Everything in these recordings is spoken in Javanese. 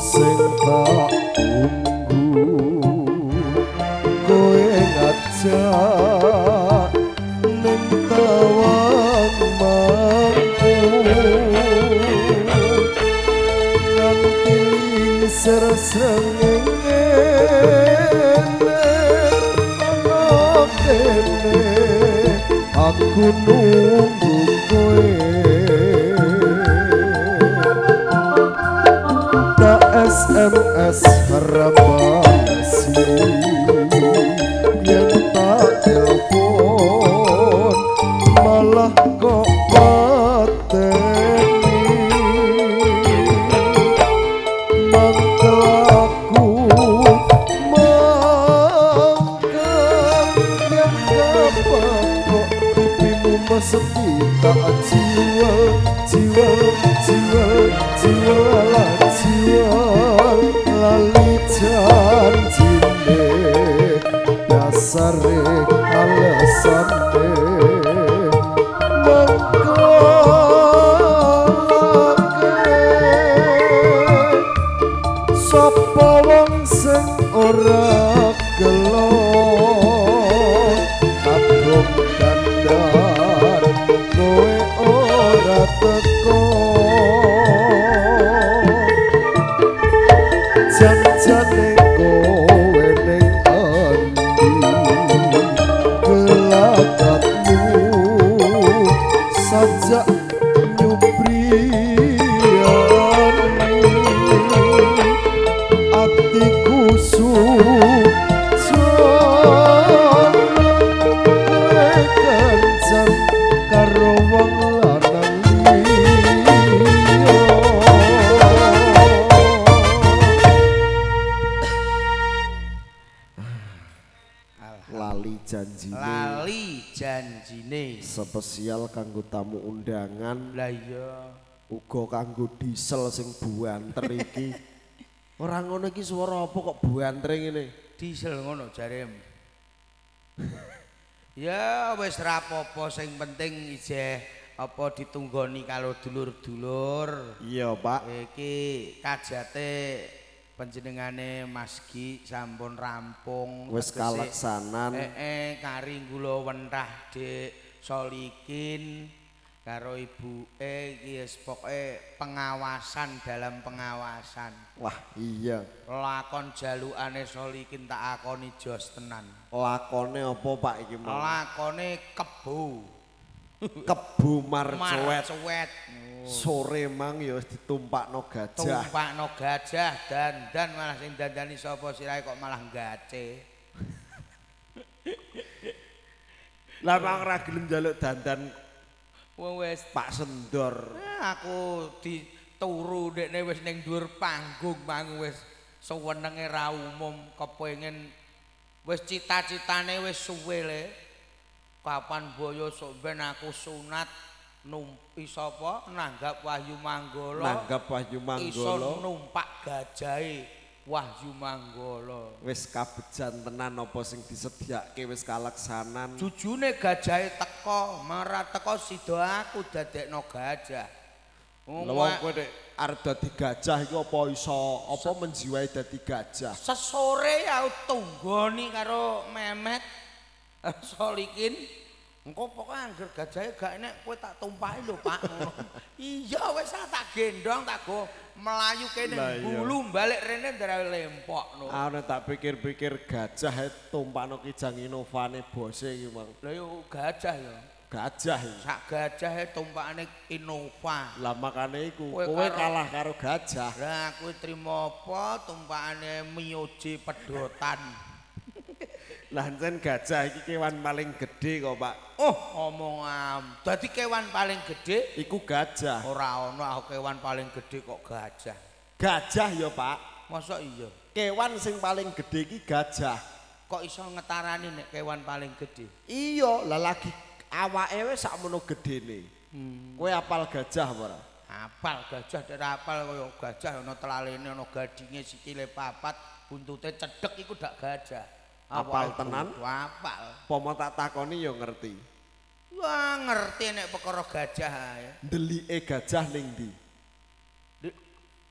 sing tak tunggu kowe ngajak ning tawang mampu nganti sersrengenge ana kene aku nunggu kowe SMS harapasi yang tak telepon malah kok pateni mangkel aku mangkel yang kapan kok pipimu mesepi tak jiwa jiwa jiwa jiwa lah jiwa lali janjine dasare alasane mengkolake sapa wong sing ora gelo kadung dandan kowe ora teko janjane kowe ning endi gelagatmu sajak nyubriyani atiku sujan kancan karo wong lanang lali janjine spesial kanggo tamu undangan lah iya uga kanggo diesel sing buanter iki ora ngono iki swara apa kok buanter ngene diesel ngono jarem ya wis ra apa-apa sing penting ijeh apa ditunggoni kalau dulur-dulur iya Pak iki kajate panjenengane Mas Gi sampun rampung wis kaleksanan kari kula wentah Dik Solikin karo ibuke iki wis pokoke pengawasan dalam pengawasan wah iya lakon jalukane Solikin tak akoni jos tenan lakone apa Pak iki mau lakone kebo Kebu Marcuet Marcuet sore mang ya wis ditumpakno gajah tumpakno gajah dandan malah sing dandani sapa sirahe kok malah gace lah mang ra gelem njaluk dandan wis Pak Sendor aku dituru dekne wis ning dhuwur panggung mang wis sewenenge ra umum kepengin wis cita-citane wis suwe le kapan boyo sok ben aku sunat numpi sapa nanggap Wahyu Manggala iso numpak gajahe Wahyu Manggala wis kabejan tenan apa sing disediake wis kaleksanan jujune gajahe teko marah teko sida aku dadekno gajah wong kowe nek arep dadi gajah iku apa iso apa menjiwai dadi gajah sesore ya tunggoni karo Memet Solikin engko pokoke angger gajahe gak enek kowe tak tumpaki lho Pak iya wis tak gendong tak go melayu kene bulu balik rene ndara lempokno ana tak pikir-pikir gajah tumpakno Kijang Inovane bose iki Mang lha yo gajah yo gajah iki sak gajahe tumpakane Innova lah makane iku kowe kalah karo gajah lah kowe trimo apa tumpakane Mioji pedotan lah enten gajah iki kewan paling gede kok Pak oh omongam dadi kewan paling gede iku gajah ora ana aku kewan paling gede kok gajah gajah ya Pak masa iya kewan sing paling gede iki gajah kok iso ngetarani nek kewan paling gede iya lah lagi awake wis sakmono gedene kowe apal gajah apa ora apal gajah nek apal kaya gajah ana telalene ana gadinge sikile papat buntute cedhek iku dak gajah apal tenan apal pomo tak takoni ya ngerti wah ngerti nek perkara gajah ae ndelike gajah ning ndi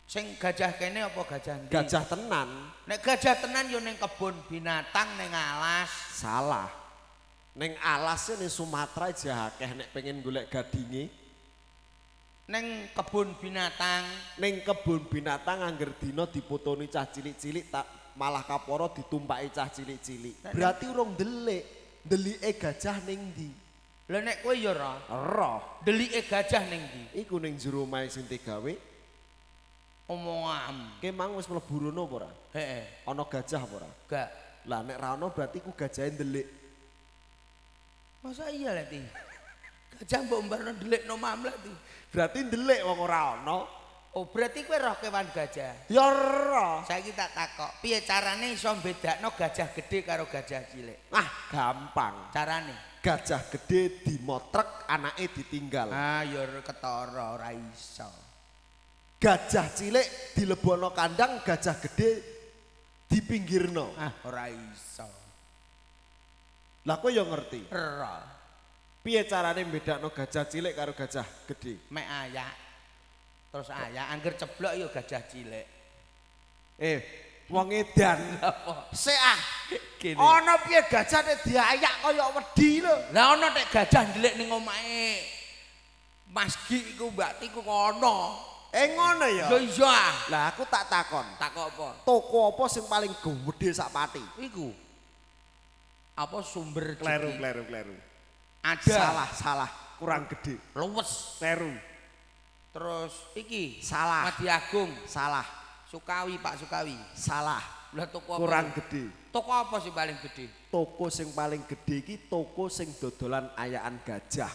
Sing gajah kene apa gajah ndi? Gajah tenan. Nek gajah tenan yo ning kebun binatang ning alas. Salah. Ning alas ning Sumatera aja akeh nek pengen golek gadinge. Ning kebun binatang. Ning kebun binatang angger dina dipotoni cah cilik-cilik tak malah kaporo ditumpaki cah cilik-cilik. Berarti urung ndelik. Ndelike gajah ning ndi? Lah nek kowe yo ora. Ero. Ndelike gajah ning ndi? Iku ning jero omahe sing tegawe. Omongan. Ki mang wis mlebu rono apa ora? Heeh. Ana gajah apa ora? Gak. Lah nek ra ono berarti ku gajahe ndelik. Masa iya lek ti? Gajah mbok mbarno ndelikno mamlek ti. Berarti ndelik wong ora ono. Oh, berarti kowe roh kewan gajah. Ya ora. Saiki tak takok, piye carane iso bedakno gajah gede karo gajah cilik? Ah, gampang. Carane? Gajah gede dimotrek anake ditinggal. Ah, ya ketara ora iso. Gajah cilik dilebono kandang, gajah gede dipinggirno. Ah, ora iso. Lah kowe ya ngerti. Ora. Piye carane bedakno gajah cilik karo gajah gede? Mek ayak. Terus ayak angger ceblok ya gajah cilik. Wong edan. Apa? Sik ah. Kene. Ana piye gajah nek diayak kaya wedi lho. Lah ana nek gajah ndelik ning omahe Mas Gi iku Mbak Ti ku kono. Ngono ya. Ya iya. Lah aku tak takon. Takok apa? Toko apa sing paling gedhe sak pati? Iku. Apa sumber Kleru. Ada. Salah. Kurang gede. Luwes. Kleru. Terus iki Salah. Madi Agung, Salah. Sukawi, Pak Sukawi. Salah. Lah toko apa? Kurang gede. Toko apa sih paling gede? Toko sing paling gede iki toko sing dodolan ayakan gajah.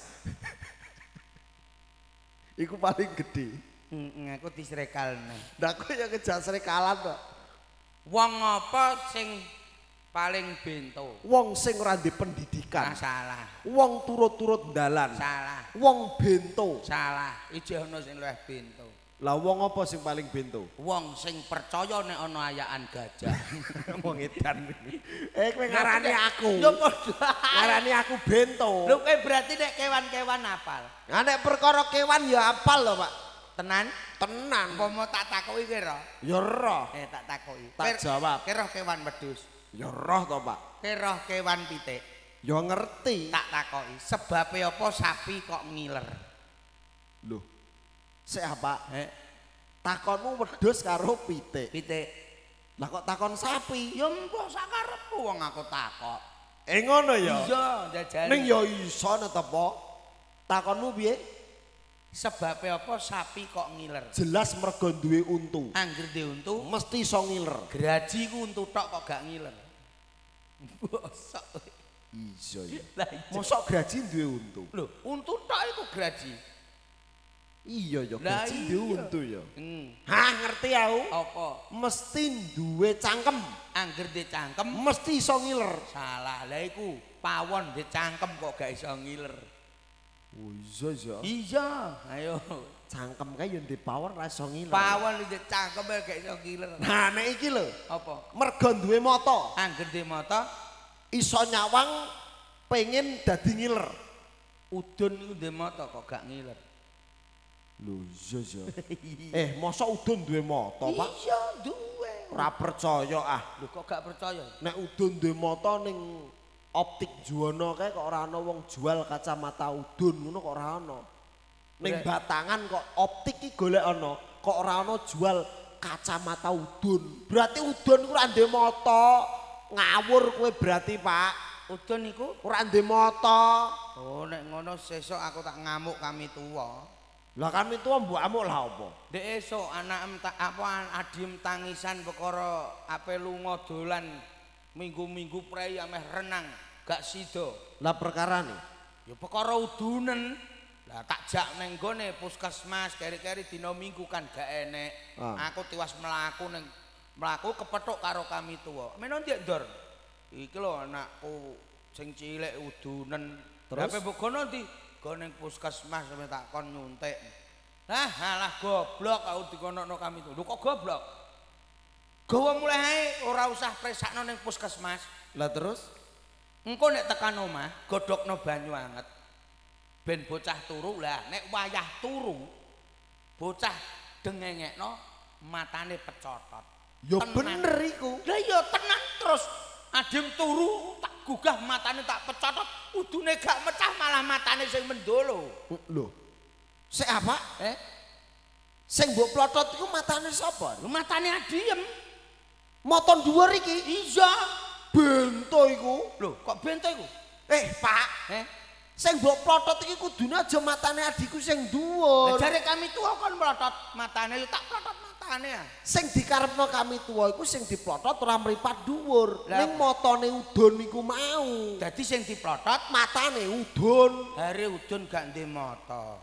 Iku paling gede. Aku disrekalne. Lah kowe ya kejak srekalan kok. Wong apa sing paling bento? Wong sing ora ndek pendidikan. Salah. Wong turut-turut dalan. Salah. Wong bento. Salah. Iki ana sing luwih bento. Lah wong apa sing paling bento? Wong sing percaya nek ana ayakan gajah. Wong edan. Kowe ngarani aku. Ya padha. Ngarani aku bento. Lho kowe berarti nek kewan-kewan apal. Nah nek perkara kewan ya apal lho, Pak. Tenan? Tenan. Umpama tak takoki kowe ro? Ya roh. Tak takoki. Tak jawab. Kowe roh kewan wedhus. Ya roh to, Pak. Kowe roh kewan pitik. Ya ngerti. Tak takoki, sebabe apa sapi kok ngiler? Loh. Sik apa? Heh, Takonmu wedhus karo pitik. pitik. Lah kok takon sapi? Ya mbok sakarepku wong aku takok. Ngono ya. Iya, jajane. Ning ya iso netepo. Takonmu piye? Sebabe apa sapi kok ngiler? Jelas mergo duwe untu. Angger dhe untu, Mesti iso ngiler. graji ku untu tok kok gak ngiler. Bosok. Iya ya. Lah iya. Mosok graji duwe untu. Lho, untu tok iku graji. Iya ya, Lah graji iya. duwe untu ya. Hmm. Hah, ngerti aku? Apa? Mesti duwe cangkem. Angger dhe cangkem Mesti iso ngiler. salah. Lah iku pawon dhe cangkem kok gak iso ngiler. Oh iya ya. Iya, ayo. Cangkem kae yo ndek power ra iso ngiler. Pawon dhe cangkem gak iso ngiler. Nah, nek iki lho, Apa? mergo duwe mata, Angger dhe mata iso nyawang pengen dadi ngiler. udun iku dhe mata kok gak ngiler. Lho iya ya. Mosok udun duwe mata, Pak? Iya, duwe. Ora percaya ah. Lho kok gak percaya? Nek udun duwe mata ning optik Juwana kae kok ora ana wong jual kacamata udun ngono kok ora ana. Ning Batangan kok optik iki golek ana, kok ora ana jual kacamata udun. Berarti udun ku ora ndek mata. Ngawur kowe berarti, Pak. Udun iku? Ora ndek mata. Oh, nek ngono sesuk aku tak ngamuk kami tuwa. Lah kami tuwa mbok amuk lah apa? Dek esuk anak adim tangisan perkara ape lunga dolan minggu-minggu prei ameh renang gak sida. Lah perkarane Ya perkara udunen. Lah tak jak ning gone puskesmas keri-keri dina minggu kan gak enek. Aku tiwas mlaku kepethuk karo kami tuwa. Meno ndek ndor. Iki lho anakku sing cilik udunen. Terus ape mbok kono ndi? Ning puskesmas sampe tak kon nyuntik. Lah alah goblok aku dikonokno kami tuwa. Lho kok goblok? Gawa mulai ae ora usah presakno ning puskesmas. Lah terus Engko nek tekan omah godhokno banyu anget. Ben bocah turu lah nek wayah turu bocah dengengekno matane pecotot. Ya bener iku. Lah ya tenan terus adem turu tak gugah matane tak pecotot, udune gak mecah malah matane sing mendolo. Lho. Sik apa? Eh? Sing mbok plotot iku matane sapa? Matane adiem. Moton dhuwur iki. Iya. Bento iku. Lho, kok bento iku? Pak. Sing mbok plotot iki kudune aja matane adikku sing dhuwur. Jare kami tuwa kon plotot matane tak plotot matane ya. Sing dikarepno kami tuwa iku sing diplotot ora mripat dhuwur. Ning motone udun iku mau. Dadi sing diplotot matane udun. Hari udun gak ndek mata.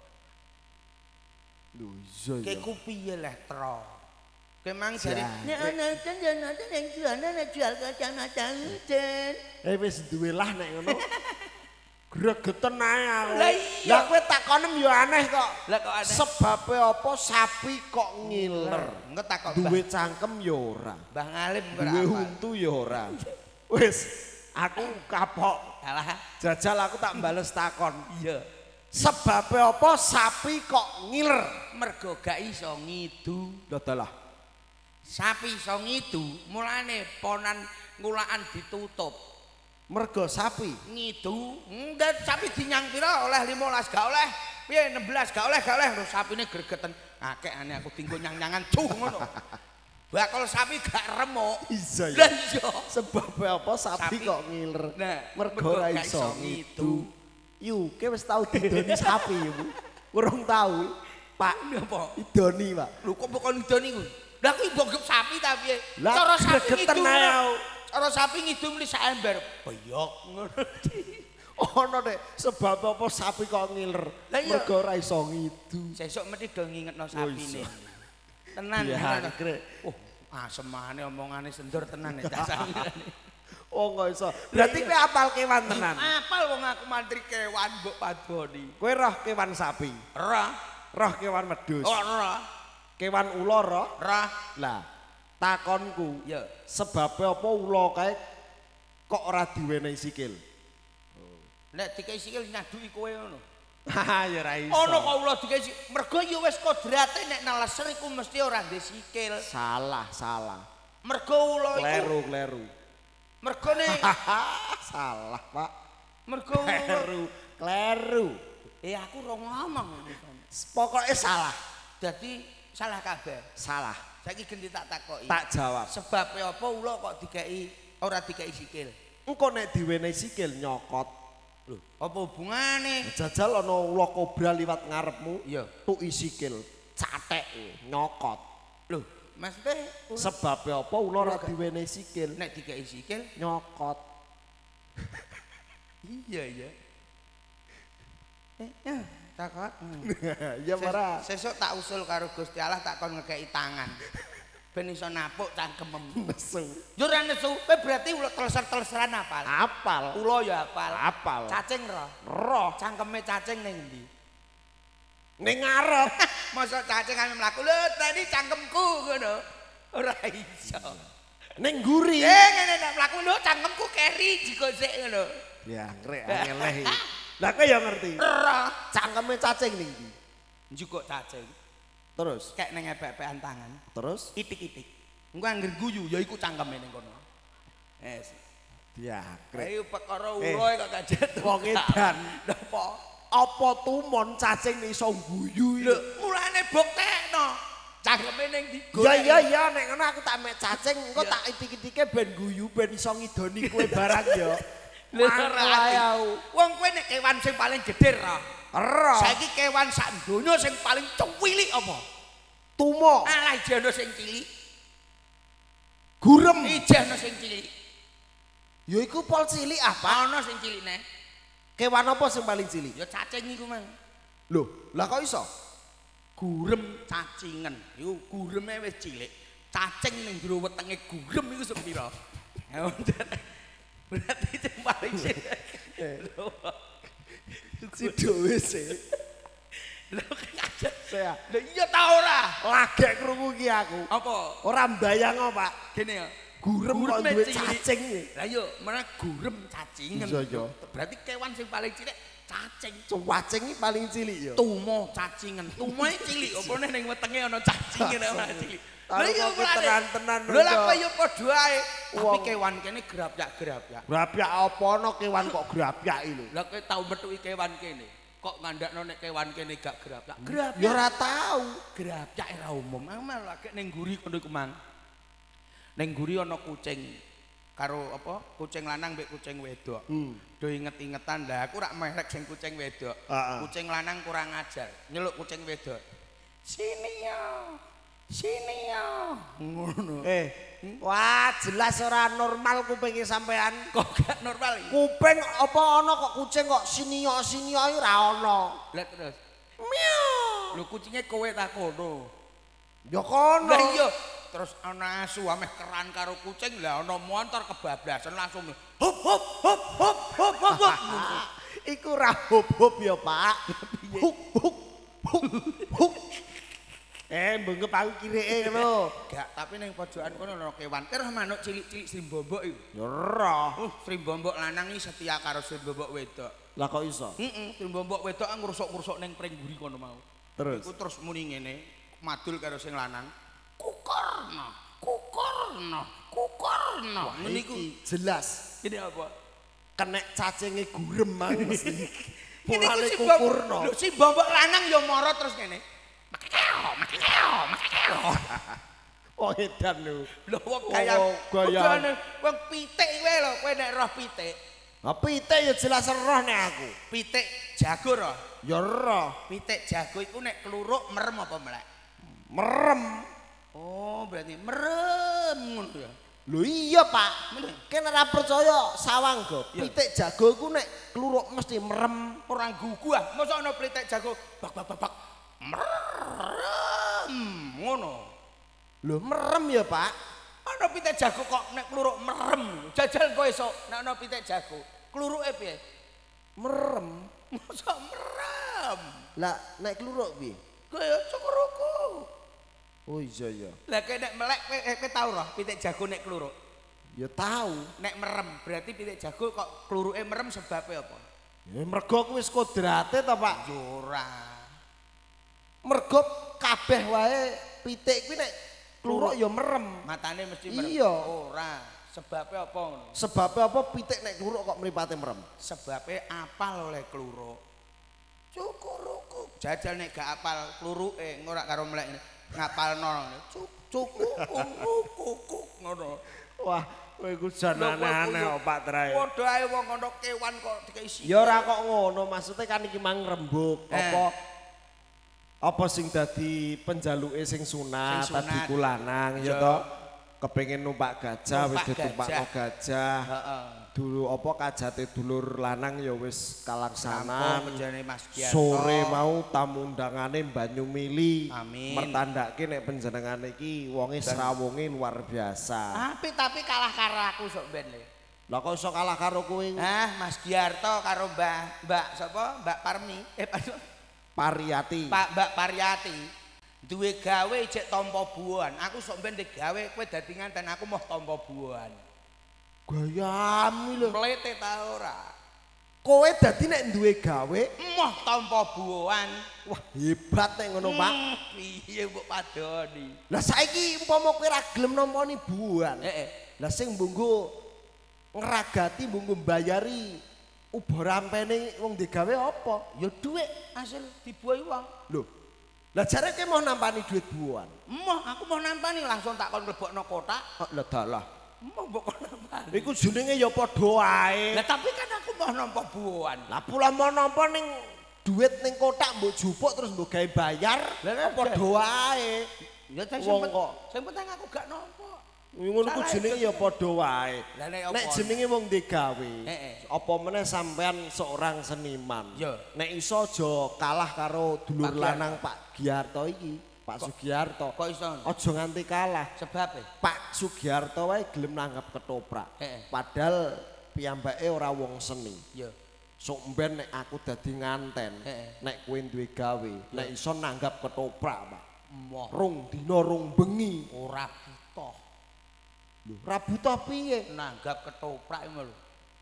Lho iya ya. Ki ku piye leh tro? Kemang jare nek ana nonton ning jual kacamata udun. Wis duwe lah nek ngono. Gregeten ae aku. Lah kowe takonem ya aneh kok. Lah kok aneh? Sebabe apa sapi kok ngiler? Engko takok Duwe cangkem ya ora. Mbah Ngalim kok Duwe untu ya ora. Wis, aku kapok. Alah, Jajal aku tak bales takon. iya. Sebabe apa sapi kok ngiler? Mergo gak iso ngidu. Dalah. Sapi iso ngidu, mulane ponan ngulaan ditutup. Mergo sapi Ngidu, ndak sapi dinyang pira oleh 15 gak oleh. Piye 16 gak oleh terus sapine gregeten. Akeh-ane aku dinggo nyang-nyangan cuh ngono. Bakal sapi gak remuk. Iya ya. Lah iya. Sebab apa sapi kok ngiler? Nah, mergo ora iso ngidu. Yu, kowe wis tau didoni sapi ya, Bu? Urung tau. Pak, Apa? idoni, Pak. Lho kok bukan idoni ku? Lah kuwi mbok sapi ta piye? Lah, Cara sapi gregeten ngidu. ae. Cara sapi ngidu mli sak ember. Beyok ngono. Ono nek sebab apa sapi kok ngiler? Lah iya. Mergo ora iso ngidu. Sesuk mesti do ngingetno sapine. iso. Tenan. Ya, tenan. Grek. Oh, asemane omongane sendur tenan ya dasane. Oh, enggak iso. Berarti kowe apal kewan tenan. Apal wong aku mantri kewan mbok padoni. Kowe roh kewan sapi, Ora. roh kewan wedhus, Ora. kewan ula roh. Ora. Lah, takonku, Ya. sebabe apa ula kae kok ora diwenehi sikil? Nek dikei sikil nyaduki kowe ngono. Haha, ya ora iso. Ono kok ula dikei mergo ya wis kodrate nek naleser iku mesti ora ndek sikil. Salah, salah. Mergo ula iku. Kleru, kleru. Mergone Salah, Pak. mergo Kleru, kleru. aku ora ngomong. Pokoknya salah. Dadi salah kabeh. Salah. Saiki gendi tak takoki. Tak jawab. Sebabe apa ula kok dikei ora dikei sikil? Engko nek diwenehi sikil nyokot. Lho, apa hubungane? Jajal ana ula kobra liwat ngarepmu, Iya. tuki sikil, cathek nyokot. Lho, maksudnya Sebabe apa ula ora diwenehi sikil? nek dikei sikil? Nyokot. Iya ya. Takut. Ya ora. Sesuk tak usul karo Gusti Allah tak kon ngekeki tangan. Ben iso napuk cangkemem. Nesu. Yo ora nesu, kowe berarti ulo teleser-teleseran apal. Apal. Ulo ya apal. Apal. Cacing roh. Roh. Cangkeme cacing ning ndi? Ning ngarep. Masa cacing ame mlaku, lho tadi cangkemku ngono. Ora iso. Ning nguri. Ngene nek mlaku lho cangkemku keri jigosik ngono. Ya, ngrek angeleh. Lah kowe ya ngerti. Ora. Cangkeme cacing ning ndi? Njukuk cacing. Terus, Kek ning epek-epekan tangan. terus Itik-itik. Engko anggere guyu ya iku cangkeme ning kono. Yes. ya, ngrek. Ayo perkara uloe kok kajet. Wong edan. Napa? Apa tumon cacing iso guyu Lho, iki? mulane buktekno. Cangkeme ning ndi? Ya nek ngono aku tak mek cacing engko tak itik-itike ben guyu ben iso ngidoni kowe barang ya. Ora. Wong kowe nek kewan sing paling gedhe ra. Ero. Saiki kewan sak donya sing paling cuwilik apa? Tumo. Alah ijono sing cilik. Gurem. Ijono sing cilik. Ya iku pol cilik apa? Ana sing cilikne. Kewan apa sing paling cilik? Ya cacing iku mang. Loh, lah kok iso? Gurem cacingen. Iku gureme wis cilik. Cacing ning jero wetenge gurem iku sepira? Berarti sing paling cilik. Sido wis e. Lho kaget. Saya Lho iya ta ora? lagek krungu ki aku. Apa? Ora mbayang kok, Pak. Gini ya. Gurem kok Gureme duwe cilik. cacing iki. Lah yo mana gurem cacingen. Iya, iya. Berarti kewan sing paling cilik cacing. Cacing iki paling cilik ya. Tumo cacingen. Tumoe cilik apa ning wetenge ana cacing ora cilik. Lha iya tenan-tenan. Lha lha kok ya padha ae. Tapi kewan kene grapyak-grapyak. Grapyak apa ana kewan kok grapyak iki lho. Lah kowe tau metuki kewan kene. Kok ngandakno nek kewan kene gak grapyak. Grapyak. Ya ora tau. Grapyak ora umum. Amal lagi ning guri kono iku mang. Ning guri ana kucing karo apa? Kucing lanang mbek kucing wedok. Do inget-ingetan lah aku rak merek sing kucing wedok. Kucing lanang kurang ajar. Nyeluk kucing wedok. Sini ya. Sini ya. Ngono. Wah, jelas ora normal kupinge sampean. Kok gak normal iki? Kuping apa ana kok kucing kok sinio-sinio iki ora ana. Lah terus. Miau. Lho kucinge kowe ta kono. Ya kono. Lah iya. Terus ana asu ameh keran karo kucing lah ana montor kebablasan langsung hop hop hop hop hop hop. Iku ora hop-hop ya, Pak. Huk huk huk huk. Mbengep aku kirike ngono. Gak, tapi ning pojokan kono ana kewan. Kira manuk cilik-cilik srimbombok iku. Ya ora. Srimbombok lanang iki setia karo srimbombok wedok. Lah kok iso? Srimbombok wedok ngrusuk-ngrusuk ning pring mburi kono mau. Terus. Iku terus muni ngene, madul karo sing lanang. Kukurna, kukurna, kukurna. Ngene iku jelas. Ini apa? Kenek cacinge gurem mang mesti. Ini Mulane si kukurna. Lho si bombok lanang ya mara terus ngene. Oh edan lho. Lho wong gaya. Wong pitik kowe lho, kowe nek roh pitik. Ha pitik ya jelas roh nek aku. Pitik jago roh. Ya roh. Pitik jago iku nek kluruk merem apa melek? Merem. Oh, berarti merem ngono ya. Lho iya, Pak. Kene ora percaya sawang go. Pitik jago iku nek kluruk mesti merem. Ora gugah. Mosok ana pitik jago bak bak bak bak. Merem ngono. Lho merem ya, Pak. Ana pitik jago kok nek kluruk merem. Jajal kowe esuk nek ana pitik jago. Kluruke piye? Merem. Mosok merem. Lah nek kluruk piye? Kaya cukuruku. Oh iya ya. Lah kowe nek melek kowe tau roh pitik jago nek kluruk? Ya tahu. Nek merem berarti pitik jago kok kluruke merem sebabnya apa? Ya mergo kuwi wis kodrate ta, Pak? Ya ora. Mergo kabeh wae pitik kuwi nek kluruk ya merem. Matane mesti merem. Iya. Ora. Sebabnya apa ngono? Sebabnya apa pitik nek kluruk kok mripate merem? Sebabnya apal oleh kluruk. Cukuruku. Jajal nek gak apal kluruke ora karo melek ngapalno. Cukuruku ngono. Wah, kowe iku jan aneh-aneh kok Pak Trai. Padha ae wong ana kewan kok dikei. Ya ora kok ngono, maksudnya kan iki mang rembug apa sing dadi penjaluke sing sunat, tadi ku lanang ya toh. Kepengin numpak gajah wis ditumpakno gajah. Heeh. Dulu apa kajate dulur lanang ya wis kalaksanan. Penjane Mas Giarto. Sore mau tamu undangane banyu mili. Amin. Mertandake nek panjenengane iki wonge srawunge luar biasa. Tapi kalah karo aku sok ben le. Lah kok iso kalah karo kowe? Mas Giarto karo Mbak sapa? Mbak Parmi. Pariyati. Mbak Pariyati. Duwe gawe cek tampa buahan. Aku sok ben gawe kowe dadi nganten aku mau tampa buahan. Gayamu lho. Mlete ta ora? Kowe dadi nek duwe gawe Moh tampa buahan. wah hebat nek ngono, Pak. Piye mbok padoni? Lah saiki umpama kowe ra gelem nampani buahan. Lah sing mbunggo ngragati mbunggo mbayari ubo rampene wong digawe apa? Ya dhuwit hasil dibuahi wong. Lho. Lah jareke mau nampani duit buahan. Moh aku mau nampani langsung tak kon mlebokno kotak. Lah dalah. Mau mbok kon nampani. Iku jenenge ya padha wae. Lah tapi kan aku mau nampa buahan. Lah pula mau nampa ning duit ning kotak mbok jupuk terus mbok gawe bayar. Lah padha wae. Ya Wong kok. sing penting aku gak nampa. Ngono ku jenenge ya padha wae. Lah nek Nek jenenge wong digawe. Heeh. Apa meneh sampean seorang seniman. Ya. Nek iso aja kalah karo dulur Pak lanang Pak Giarto iki, Pak Sugiarto. Kok iso? Aja nganti kalah. Sebabe? Pak Sugiarto wae gelem nanggap ketoprak. Heeh. Padahal piyambake ora wong seni. Ya. Sok mben nek aku dadi nganten, Heeh. nek kowe duwe gawe, nek iso nanggap ketoprak, Pak. Moh Rung dina rung bengi. ora butuh Lho, ra butuh piye? nanggap ketoprak ngono lho.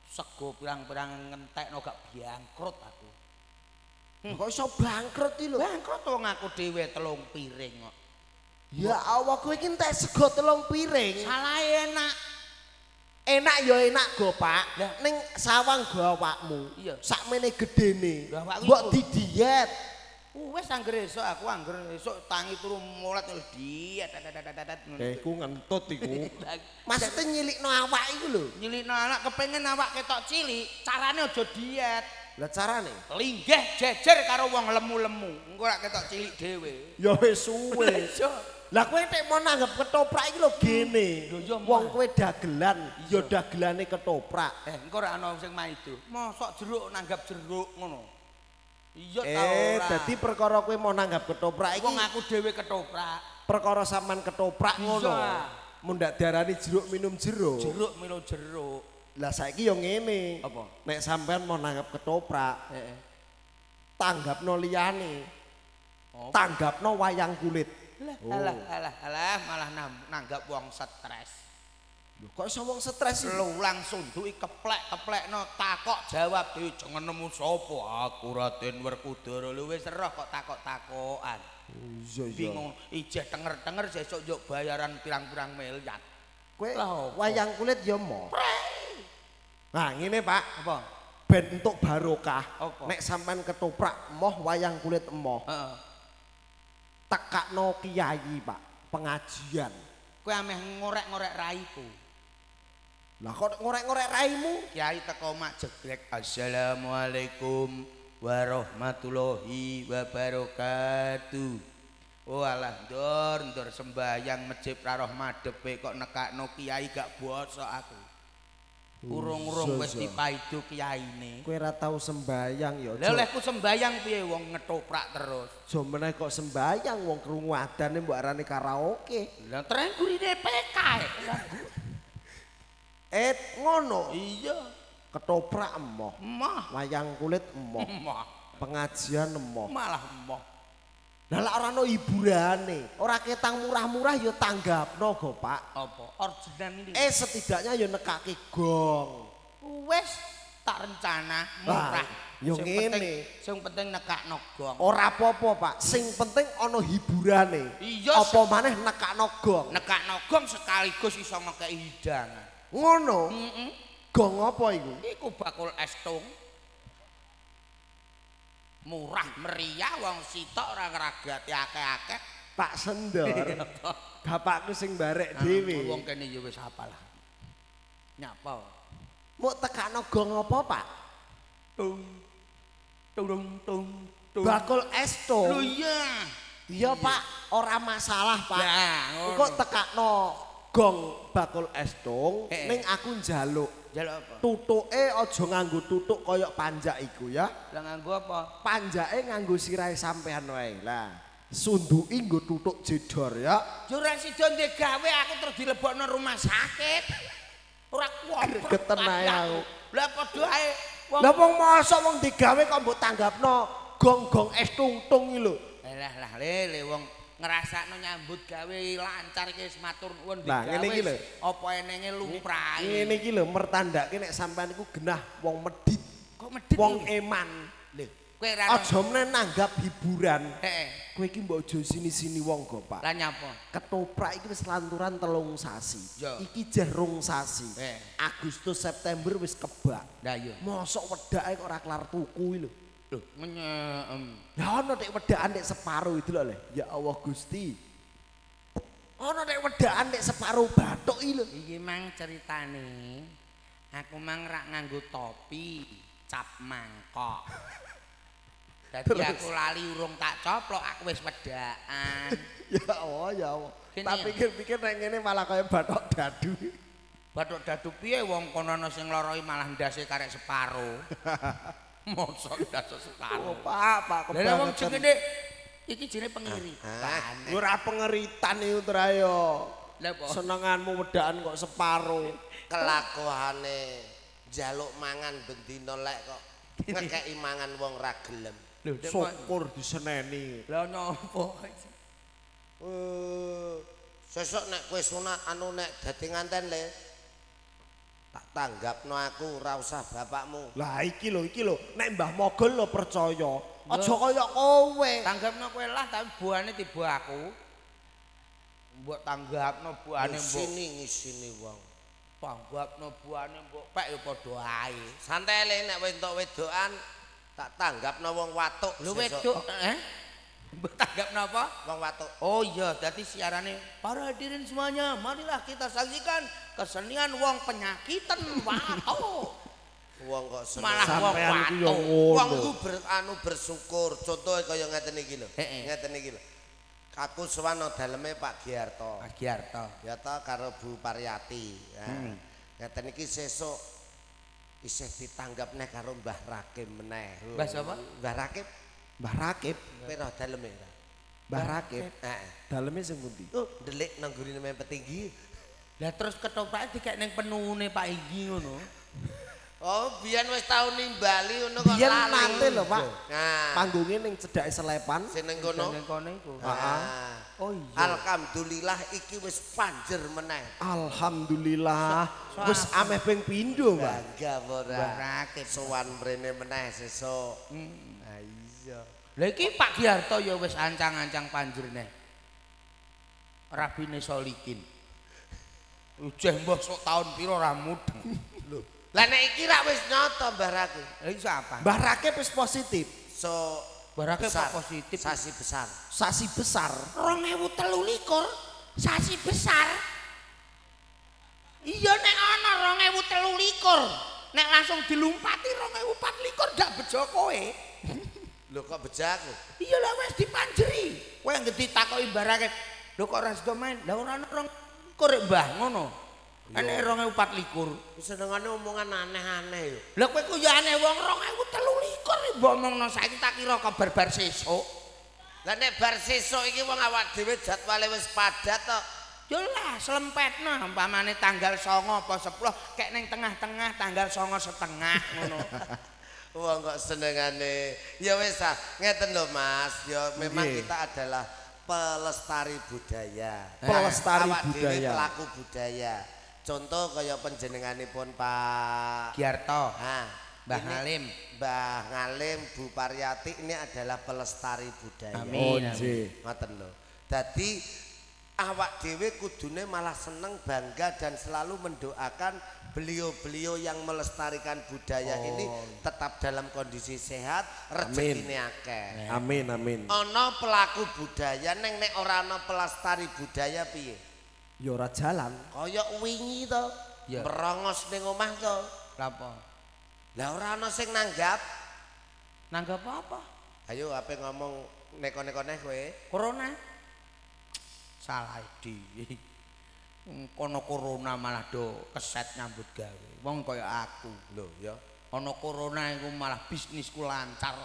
sego pirang-pirang ngentekno gak bangkrut aku. Kok iso bangkrut iki lho? Bangkrut wong aku dhewe 3 piring kok. Ya Allah kowe iki entek sego 3 piring. Salah enak. Enak ya enak go Pak. Ning sawang go awakmu. Iya. Sakmene gedene. Lah, awakku Mbok iku. di diet. Wis anggere esuk aku anggere esuk tangi turu molet diet. Iku ngentut iku. Maksudnya nyilikno awak iku lho. Nyilikno anak kepengen awak ketok cilik, carane aja diet. Lah carane? Linggih jejer karo wong lemu-lemu. Engko rak ketok cilik dhewe. Ya wis suwe. Lah kowe nek mau nanggep ketoprak iki lho gene. Wong kowe dagelan, ya dagelane ketoprak. Engko ora ana sing maido. Mosok jeruk nanggap jeruk ngono. Iya ta ora. Dadi perkara kowe mau nanggap ketoprak iki. Wong aku dhewe ketoprak. Perkara sampean ketoprak ngono. Mun ndak diarani jeruk minum jeruk. Jeruk minum jeruk. Lah saiki yo ngene. Apa? Nek sampean mau nanggap ketoprak, tanggapno liyane. Tanggapno wayang kulit. Alah malah nanggap wong stres. Lho kok iso wong stres iki? Lulang sunduki keplek-keplekno takok jawab dhewe jeneng nemu sapa? Aku Raden Werkudara. Lho wis roh kok takok-takokan. Iya iya. Bingung ijeh tenger-tenger sesuk njuk bayaran pirang-pirang miliar. Kowe wayang kulit ya mo. Nah ngene Pak. Apa? Ben entuk barokah. Apa? Nek sampean ketoprak moh wayang kulit emoh. Heeh. Tekakno kiai Pak, pengajian. Kowe ameh ngorek-ngorek raiku. Lah kok ngorek-ngorek raimu? Kiai teko mak jegrek. Assalamualaikum warahmatullahi wabarakatuh. Oh alah ndur sembayang masjid ra roh madhepe kok nekakno kiai gak bosok aku. Urung-urung wis dipaido kiyaine. Kowe ora tau sembayang ya. Lah olehku sembayang piye wong ngetoprak terus. Jo meneh kok sembayang wong krungu adane mbok arani karaoke. Lah tren gurine PK. Ngono. Iya. Ketoprak emoh. Emah. Wayang kulit emoh. Emah. Pengajian emoh. Malah emoh. Lah lek ora ono hiburane, ora ketang murah-murah ya tanggapno go Pak. Apa? Orjinan ini. Setidaknya ya nekake gong. Wes tak rencana murah. Yo ngene. Sing penting nekakno gong. Ora apa-apa Pak, sing penting ana hiburane. Iya. Apa maneh nekakno gong. Nekakno gong sekaligus iso ngekeki hidangan. Ngono. Gong apa iku? Iku bakul estung. Murah meriah wong sitok ora ngragati akeh-akeh. Pak Sendor. Bapakku sing barek dhewe. Wong kene ya wis hafal. Nyapa? Muk tekakno gong apa, Pak? Tung tung tung tung. Bakul estung. Lho iya. Iya, Pak, ora masalah, Pak. Nah, kok tekakno gong bakul estung ning aku njaluk. Njaluk apa? Tutuke aja nganggo tutuk kaya panjak iku ya. Lah nganggo apa? Panjake nganggo sirahe sampean wae. Lah, sunduki nggo tutuk jedor ya. Yo ora sida ndek gawe aku terus dilebokno rumah sakit. Ora kuat. Geten ae aku. Lah padha ae wong. Lah wong mosok wong digawe kok mbok tanggapno gong-gong es tung-tung iki lho. Lah lele wong ngrasakno nyambut gawe lancar iki wis matur nuwun digawe. Lah ngene iki lho. Apa enenge lumrah. Ngene iki lho mertandake nek sampean iku genah wong medhit. Kok medhit? Wong eman. Lho, kowe ora aja meneh nanggap hiburan. Heeh. Kowe iki mbok aja sini-sini wong go, Pak. Lah nyapa? Ketoprak iki wis lanturan 3 sasi. Yo. Iki jeh 2 sasi. Agustus September wis kebak. Lah iya. Mosok wedake kok ora kelar tuku iki lho. Lho, menyeem. Ya ana nek wedakan nek separo itu lho. Ya Allah Gusti. Ana nek wedakan nek separo bathuk iki lho. Iki mang ceritane aku mang rak nganggo topi cap mangkok. Dadi aku lali urung tak coplok aku wis wedakan. Ya Allah, ya Allah. Gini Tak ya? pikir-pikir nek ngene malah kaya bathuk dadu. Bathuk dadu piye wong kono ana sing loroi malah ndase karek separo. Mosok ndase separo. Oh, Pak Lah wong kebangetan. jenenge iki jenenge pengiritan. Ora pengeritan iku Trayo. Lah apa? Senenganmu wedakan kok separo. Kelakuane njaluk mangan bendina lek kok ngekeki mangan wong ra gelem. Lho, Syukur diseneni. Lah napa? Sesuk nek kowe sunat anu nek dadi nganten le. Tak tanggapno aku ora usah bapakmu. Lah iki lho, nek Mbah Mogol lho percaya. Aja kaya kowe. Tanggapno kowe lah tapi buane tiba aku. Mbok tanggapno buane mbok. Ngisini wong. Tanggapno buane mbok pek ya padha ae. Santai le nek entuk wedokan tak tanggapno wong watuk. Lho wedok Mbok tanggapno apa? Wong watuk. Oh iya, dadi siarane para hadirin semuanya, marilah kita saksikan kesenian wong penyakitan watuk. Wong kok seneng. Malah wong Sampean ku yo watuk. Wong ngono. ku bersyukur. Contoh kaya ngeten iki lho. Heeh. Ngeten iki lho. Aku sowan nang daleme Pak Giarto. Pak Giarto. Ya ta karo Bu Paryati. Nah, ngeten iki sesuk isih ditanggap neh karo Mbah Rakim meneh. Mbah sapa? Mbah Rakim. Mbah Rakib, Pira daleme ora? Mbah Rakib. Heeh. Daleme sing pundi? Oh, ndelik nang gurine mempet tinggi. Lah terus ketoprak dikek ning penune Pak Igi ngono. Oh, biyen wis tau nimbali ngono kok Biyen lali. nate lho, Pak. Nah, Panggunge ning cedhake Selepan. sing ning kono. Ning kono iku. Ah. Oh iya. Alhamdulillah iki wis panjer meneh. Alhamdulillah. Wis ameh ping pindho, Mbak. Bangga ora. Mbah Rakib. Sowan mrene meneh sesuk. Ah iya. Lah iki Pak Giarto ya wis ancang-ancang panjerne. Rabine Solikin. Ujeh mbah sok taun pira ora mudeng. Lho, lah nek iki rak wis nyoto Mbah Rakim. Lah iki apa? Mbah Rakib wis positif. So Mbah Rakim besar. kok positif. Sasi besar. Sasi besar. 2023 sasi besar. Iya nek ana 2023. Nek langsung dilumpati 2024 ndak bejo kowe. Lho kok bejaku? Iya lah wis dipanjeri. Kowe anggere ditakoki Mbah Rakim. Lho kok ora sida main? Lah ora ana 2024 rek Mbah ngono. Nek 2024. Senengane omongan aneh-aneh yo. Lah kowe ku ya aneh wong 2023 mbok omongno saiki tak kira kabar bar sesuk. Lah nek bar sesuk iki wong awak dhewe jadwale wis padat to. Ya lah slempetno umpamane tanggal 9 apa 10 kek ning tengah-tengah tanggal 9 setengah ngono. Wong kok senengane. Ya wis ah, ngeten lho Mas. Ya memang Nggih. kita adalah pelestari budaya. Pelestari Awak dhewe budaya. pelaku budaya. Contoh kaya panjenenganipun Pak Giarto, Mbah ini Ngalim. Mbah Ngalim, Bu Paryati ini adalah pelestari budaya. Amin. Ngoten lho. Dadi awak dhewe kudune malah seneng bangga dan selalu mendoakan beliau-beliau yang melestarikan budaya ini tetap dalam kondisi sehat, rezekine akeh. Amin, amin. Ana pelaku budaya neng nek ora ana pelestari budaya piye? Ya ora jalan. Kaya wingi to, Ya. merongos ning omah to. Lapo? Lah ora ana sing nanggap. Nanggap apa? Ayo ape ngomong neko-neko neh kowe. Corona. Salah di. Kono corona malah do keset nyambut gawe. Wong kaya aku. Lho ya. Ana corona iku malah bisnisku lancar.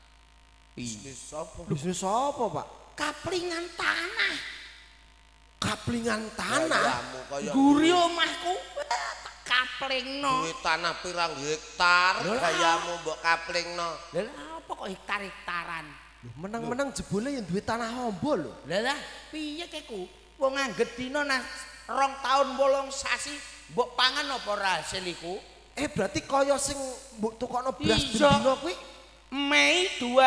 Bisnis apa? Bisnis apa, Pak? Kaplingan tanah. Kaplingan tanah. Gayamu kaya Guri omahku tak kaplingno. duwe tanah pirang hektar, Lho lah. gayamu mbok kaplingno. Lah apa kok hektar-hektaran? Loh, menang-menang jebule yang duwe tanah ombo lho. Lah piye keku? Wong angget dina nang 2 taun 8 sasi mbok pangan apa ora hasil iku? Berarti kaya sing mbok tukokno beras Iya. bendina kuwi Mei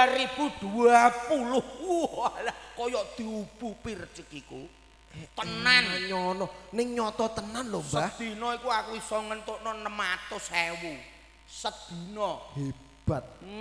2020. Walah kaya diubupi rezekiku. Tenan. nyono. Ning nyoto tenan lho, Mbah. Sedina iku aku iso ngentukno 600.000. Sedina. Hebat.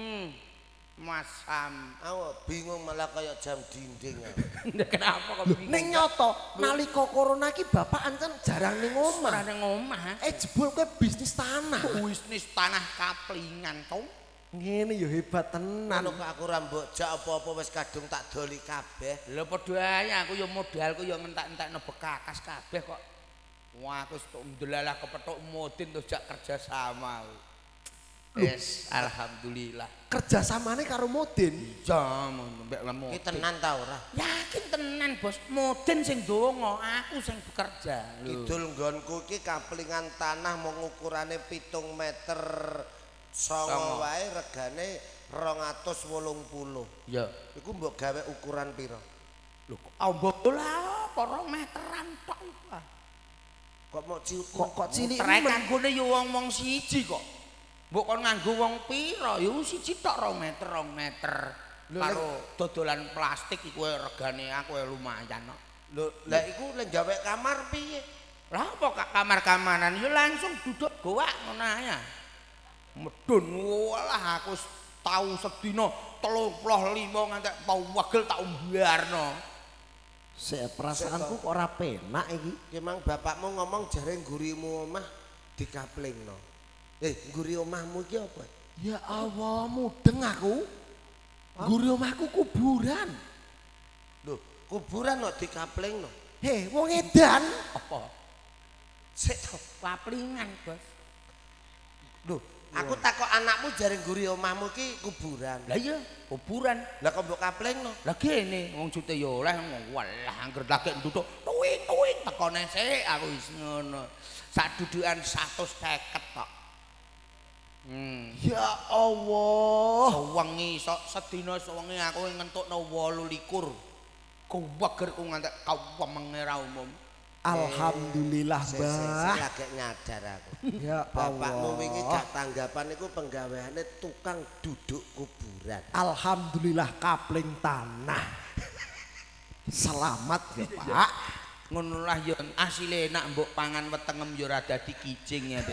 Masam. Aku bingung malah kaya jam dinding. Kenapa kok Loh, bingung? ning nyoto nalika corona iki bapak ancen jarang ning omah. Ora nang omah. Jebul kowe bisnis tanah. Bisnis tanah kaplingan to. Ngene ya hebat tenan. Anu kok aku ora mbok jak apa-apa wis kadung tak doli kabeh. Lha padha ae aku ya modalku ya entek-entekno bekakas kabeh kok. Wah aku ndelalah kepethuk mudin terus jak kerja sama. Wis alhamdulillah. Kerjasamane karo Modin. Iya mbek Iki Mudin. tenan ta ora? Yakin tenan Bos. Mudin sing ndonga, aku sing bekerja. Kidul nggonku iki kaplingan tanah mau ukurane 7 meter songo wae regane 280. Ya. Iku mbok gawe ukuran pira? Lho kok ambok lah apa 2 meteran tok. Kok mau ciut Kok cilik Trek kanggone yo wong siji kok. Mbok kon nganggo wong pira? Yo siji tok 2 meter 2 meter. Karo dodolan plastik iku regane aku lumayan kok. Lho, lah iku lek gawe kamar piye? Lah apa kamar-kamaran yo langsung duduk goak ngono ae. Medun walah aku tau sedina 35 ngantek tau wegel tak umbarno. Sik perasaanku kok ora penak iki. Ki mang bapakmu ngomong jare nggurimu omah dikaplingno. Ngguri omahmu iki apa? Ya Allah, mudeng aku. Ngguri omahku kuburan. Lho, kuburan kok dikaplingno. Heh, wong edan. Apa? Sik Kaplingan, Bos. lho, aku takok anakmu jare ngguri omahmu iki kuburan. Lah iya, kuburan. Lah kok mbok kaplingno? Lah kene wong jute yo oleh walah angger lagi nduduk tuwing-tuwing tekone sik aku wis ngono. Sak dudukan 150 tok. Ya Allah. Sewengi sedina sewengi aku ngentukno 28. Kuweger ku ngantek kawemenge ra umum. Alhamdulillah, Mbah. Lagi nyadar aku. Ya Bapakmu wingi Allah. gak tanggapan iku penggaweane tukang duduk kuburan. Alhamdulillah kapling tanah. Selamat ya, Pak. Ngono lah yo asile enak mbok pangan wetengem yo ora dadi kijing ya.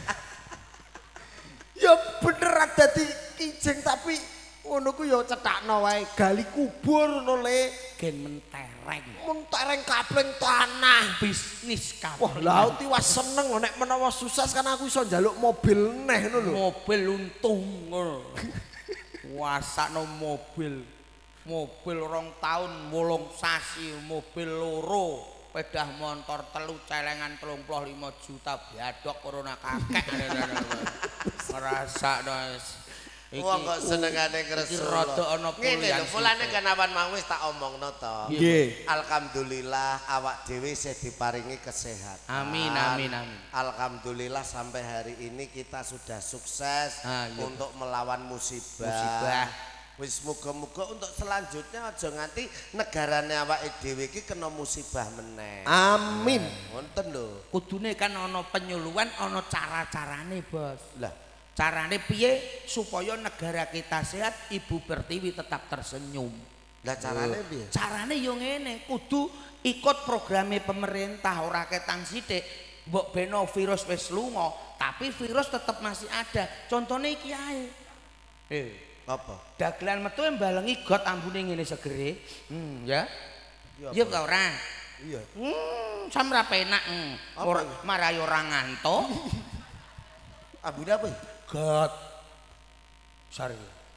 Ya bener ada di kijing tapi ngono ku ya cetakno wae gali kubur ngono le. Gen mentereng. Mentereng kapling tanah. Bisnis Wah, kapling. lah tiwas seneng nek menawa sukses kan aku iso njaluk mobil neh ngono lho. Mobil untung ngono. Wasakno mobil. Mobil 2 tahun 8 sasi, mobil loro, pedah motor 3 celengan 35 juta biadok corona kakek. Ngerasakno wis. Wong kok senengane Iki ngresuk. rada ana Ngene lho, pulian. mulane kenawan mau wis tak omongno to. Nggih. Alhamdulillah awak dhewe isih diparingi kesehatan. Amin, amin, amin. Alhamdulillah sampai hari ini kita sudah sukses Iya. untuk melawan musibah. Musibah. Wis muga-muga untuk selanjutnya aja nganti negarane awake dhewe iki kena musibah meneh. Amin. Wonten lho. Kudune kan ana penyuluhan, ana cara-carane, Bos. Lah, Carane piye supaya negara kita sehat, Ibu Pertiwi tetap tersenyum. lah carane piye? Carane yo ngene, kudu ikut programe pemerintah ora ketang sithik. Mbok beno virus wis lunga, tapi virus tetap masih ada. Contone iki ae. Apa? Dagelan metu mbalengi got ambune ngene segere. Ya. Iya Ya apa? kok ora. Iya. Sam ra penak. Apa Ora iki? marai ora ngantuk. Ambune apa? Got. Sari.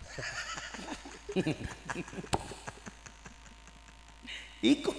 Iku.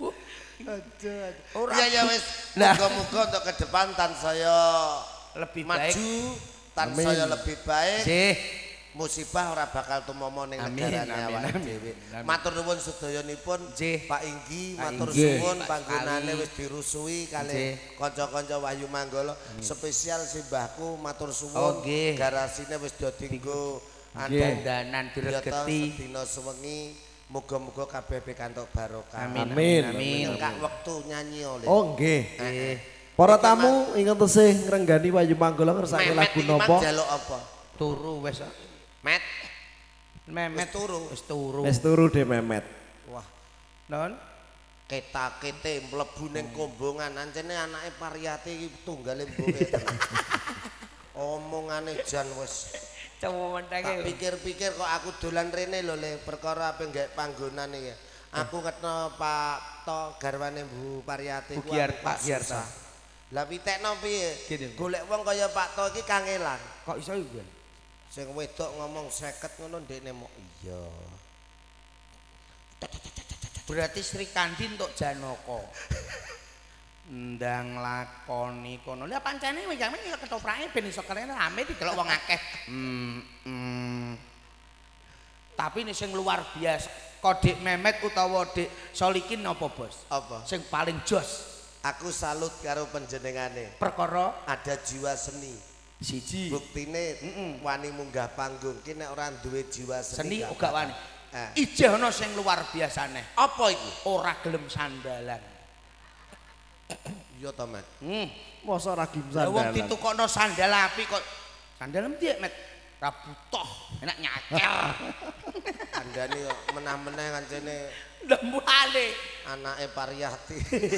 Ora. Ya ya wis. Lah. Muga-muga untuk ke depan tan saya Lebih maju, baik. tan Amin. saya lebih baik. Sih. Musibah ora bakal tumomo ning Amin, negarane amin, awake amin, dhewe. amin. Matur nuwun sedayanipun Nggih. Pak Inggi, Pak matur Inggi. suwun Pak panggonane Sekali. wis dirusui Nggih. kali kanca-kanca Wahyu Manggala. Spesial simbahku matur Oh, suwun. nggih. Garasine wis dadi nggo Dandanan diregeti. Sedina sewengi muga-muga kabeh pikantuk barokah. Amin. Amin. Amin. Engkak wektu nyanyi oleh. Oh nggih. Nggih. Para tamu ingkang tesih ngrenggani Wahyu Manggala ngersake Memet lagu iki mang napa? njaluk apa? Turu wis. Met. Memet Wis turu. Wis turu. Wis turu de Memet. Wah, Non. ketakete mlebu ning kombongan ancene anake Pariyati iki tunggale mbuke. Omongane jan wis. Coba Tak mentenge. pikir-pikir kok aku dolan rene lho Le, perkara ape nggak panggonan iki. Aku ketno Pak To garwane Bu Pariyati Bu Giar, aku Pak susah. Giarto. Lah pitekno piye? Gini. Golek wong kaya Pak To iki kangelan. Kok iso iki? Sing wedok ngomong 50 ngono ndekne mok iya. Berarti Sri Kandi untuk Janaka. Ndang lakoni kono. Lah pancene wiyang iki ketoprake ben iso keren rame didelok wong akeh. Tapi ini sing luar biasa. Kodik Memet utawa Dik Solikin apa, Bos? Apa? Sing paling jos. Aku salut karo panjenengane. Perkara Ada jiwa seni. siji. Buktine wani munggah panggung ki nek ora duwe jiwa Seni seni. gak uga bakal. wani. Eh. Ijeh ana sing luar biasane. Apa iki? Ora gelem sandalan. Iya to, Mat. Mosok ra gim Lah wong sandalan. ditukokno sandal apik kok sandal endi Met? Ra butuh, enak nyakel. Andane kok menah-meneh kancene Lembale. anake Pariyati.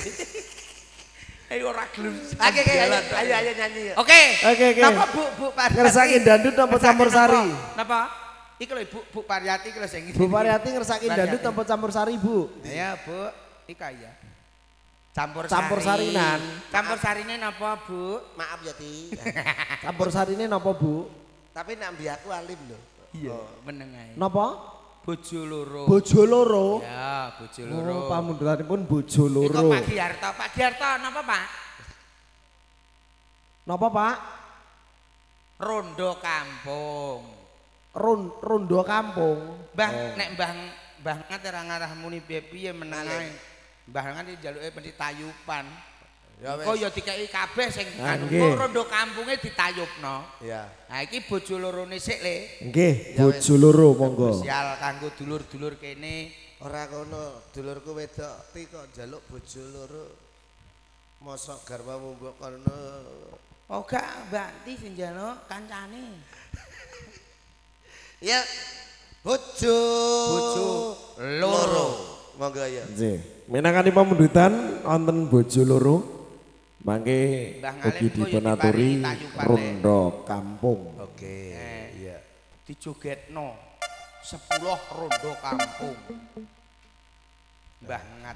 Ayo ora gelem. Oke, ayo nyanyi. Oke. Oke. Napa Bu Pariyati? Ngersaki dandut napa campur sari? Napa? Iki lho Bu Pariyati iki lho sing Bu Pariyati ngersaki dandut napa campur sari, Bu? Ya, Bu. Iki ya. Campur sarinan. Campur sarine napa, Bu? Maaf ya, Ti. Campur sarine napa, Bu? Tapi nek mbi aku alim lho. Iya, meneng ae. Napa? Bojo loro. Bojo loro. Ya, bojo Oh, loro. pamundutanipun bojo Iku loro. Pak Giarto. Pak Giarto napa, Pak? Napa, Pak? Rondo kampung. Rondo kampung. Mbah, nek mbah ngat ora ngarah muni piye-piye meneng ae. Mbah ngat njaluke penthi tayupan. Ya Kok ya dikeki kabeh sing anu nggih. kok rondo kampunge ditayupno. Ya. Nah iki bojo lorone sik le. Nggih, bojo loro monggo. Spesial kanggo dulur-dulur kene. Ora kono, dulurku wedok Ti kok njaluk bojo loro. Mosok garwamu mbok kono. Oh gak Mbak Ti sing njaluk kancane. Ya. Bojo loro. Monggo ya. Nggih. Minangkani pamundutan wonten bojo loro. Mangke Mbah Ngalim ugi ku ya dipunaturi diparingi tayupan, rondo kampung. Oke. Iya. Dijogetno 10 rondo kampung. Mbah Ngat.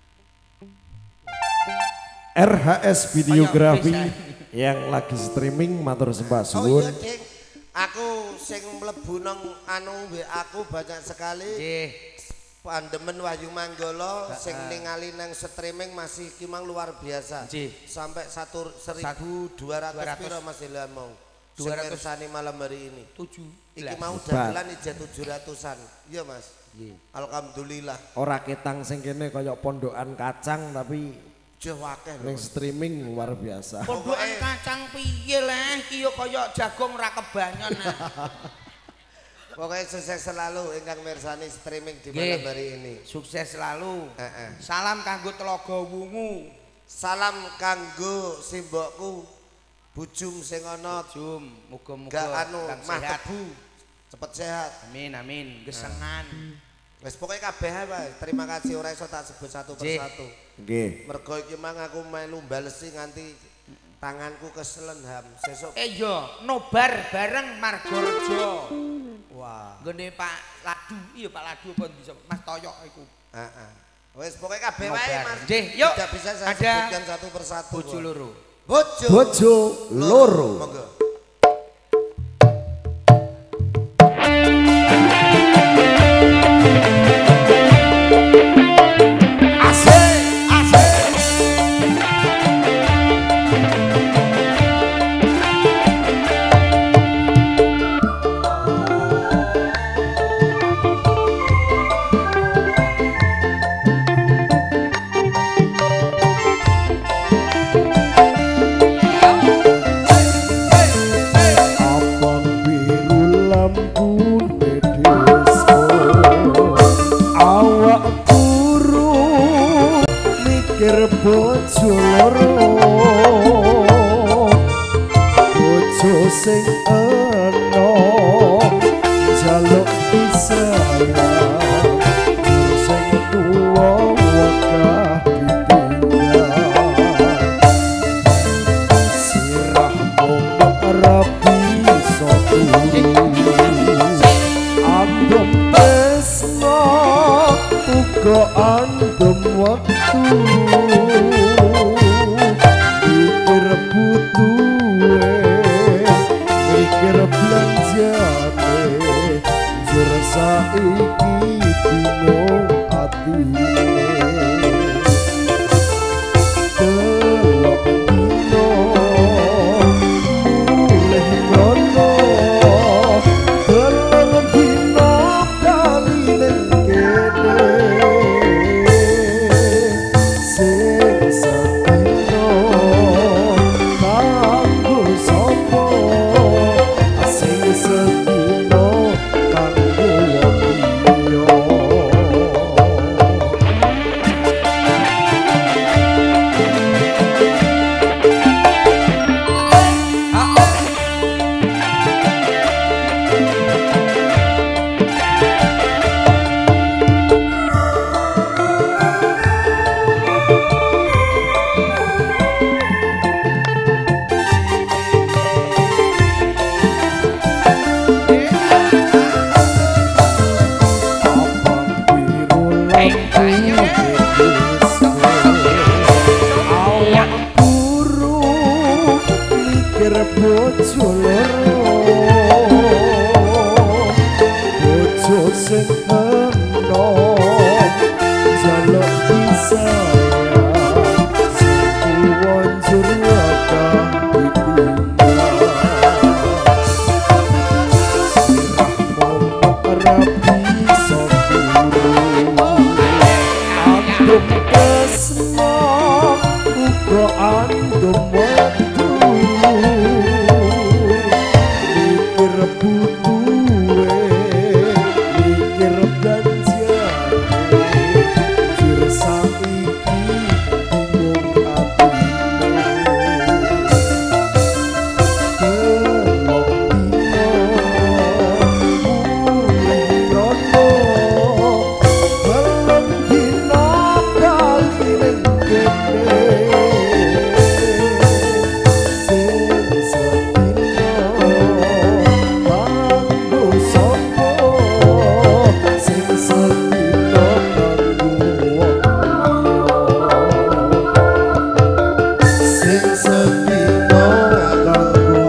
RHS videografi Kayak yang lagi streaming matur sembah Oh suwun. iya, Ding. Aku sing mlebu nang anu aku banyak sekali. Nggih. Pandemen Wahyu Manggolo sing ningali nang streaming masih kimang luar biasa. Nggih. Sampai 1.200 piro Mas Ilham mau. 200 200 malam hari ini. 7. Iki mau Hebat. dagelan ija 700-an. Iya Mas. Nggih. Alhamdulillah. Ora ketang sing kene kaya pondokan kacang tapi Jauh akeh lho. ning streaming luar biasa. Pondokan kacang piye leh iki ya kaya jagung ra kebanyon. Pokoknya sukses selalu ingkang mirsani streaming di Nggih. malam hari ini. Sukses selalu. Heeh. Salam kanggo Telaga Wungu. Salam kanggo simbokku Bujum sing ana Jum, muga-muga gak anu tetap mah sehat. tebu cepet sehat. Amin amin. Gesengan. Wes pokoknya kabeh ae Pak. Terima kasih ora iso tak sebut satu Nggih. persatu. Nggih. Mergo iki mang aku melu balesi nganti tanganku keselen ham. Sesuk Yo nobar bareng Margorejo. wah. Nggone Pak Ladu. Iya Pak Ladu apa bisa Mas Toyok iku. Heeh. Wes pokoknya kabeh wae Nobar. Mas. Nggih, yuk. Tidak bisa saya Ada sebutkan satu persatu. Bojo kok. loro. Bojo loro. Monggo. Abang biru lampune disco, awak turu mikir bojo loro, bojo sing enom jaluk disayang, sing tuwa wakah ditinggal. Sirahmu rapi soturi Andem tresno uga andem waktu Mikir butuhe mikir belanjane Jur saiki bingung atine Delok dino mulih mrono delok dino kali ning kene sing sedino mikir bojo loro bojo sing enom jaluk disayang sing wanjur wakang ditinggal rapi sopuru antum kesna uga antum waktu mikir butuhe mikir belanjane jur saiki bingung atine delok dino mulih rono belum dino kali ning kene sing sedino kanggo sapa sing sedino kanggo sing sedino kanggo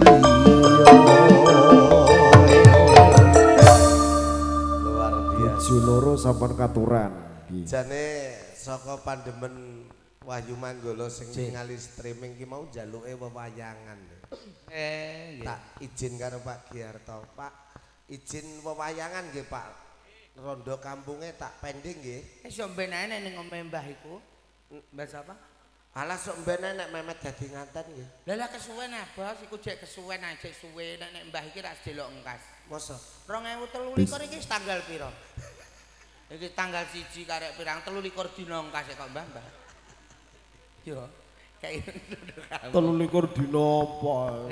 Luar biasa. bojo loro sampun katuran Jane saka pandemen Wahyu Manggala sing ningali streaming ki mau jaluke wewayangan. Nggih. Tak izin karo Pak Giarto. Pak, izin wewayangan nggih Pak. Rondo kampunge tak pending nggih. Iso mbenane ning omah Mbah iku. Mbah sapa? Alah sok mbene nek Memet dadi nganten nggih. Lah lah kesuwen ah, Bos, iku jek kesuwen ae, jek suwe nek Mbah iki tak delok engkas. Mosok 2023 iki tanggal pira? Iki tanggal 1 karek pirang 23 dina engkas kok Mbah. Yo. Kayak 23 dina apa?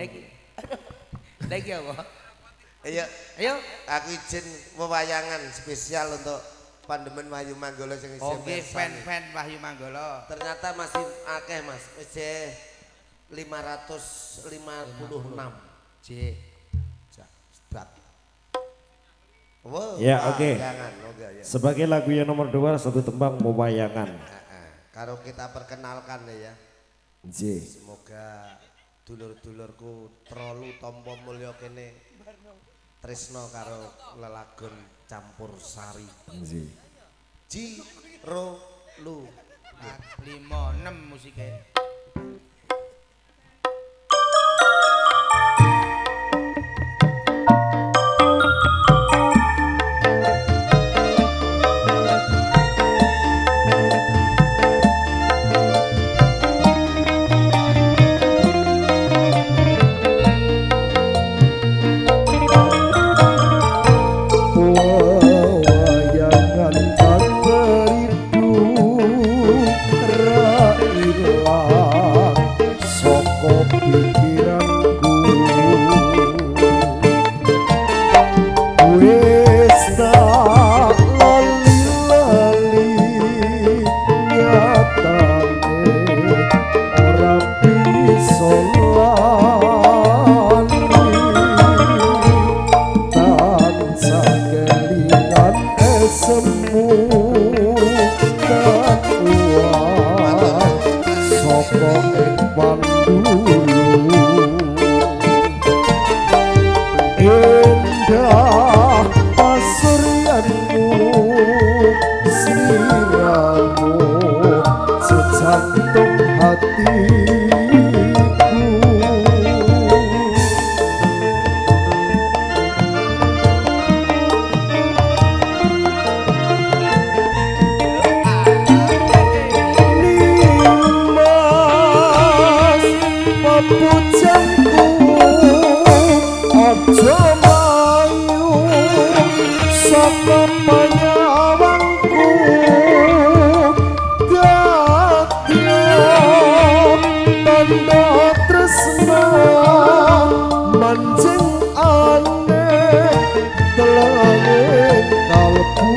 Lagi apa? Ayo aku izin wewayangan spesial untuk pandemen Wahyu Manggala sing isih Oke, pirsa nih. fan-fan Wahyu Manggala. Ternyata masih akeh Mas. Isih 556. J. Sedat. Wow, Ya, oke. Jangan, oke ya. sebagai lagu yang nomor 2 satu tembang mewayangan Karo kita perkenalkan ya. J Semoga dulur-dulurku trolu tompo mulya kene tresno karo lelagon campur sari. J Ji ro lu. 5 6 musike. wayangan kang berindu ra ilang saka pikiranku wis tak lali-lali nyatane ora bisa tansah kelingan esemu dan uang saka ing pandulu indah pasuryanmu sliramu sejantung hatiku Nimas pepujangku aja mayu saka panyawangku dadya tanda tresna mancing aneh telanging kalbu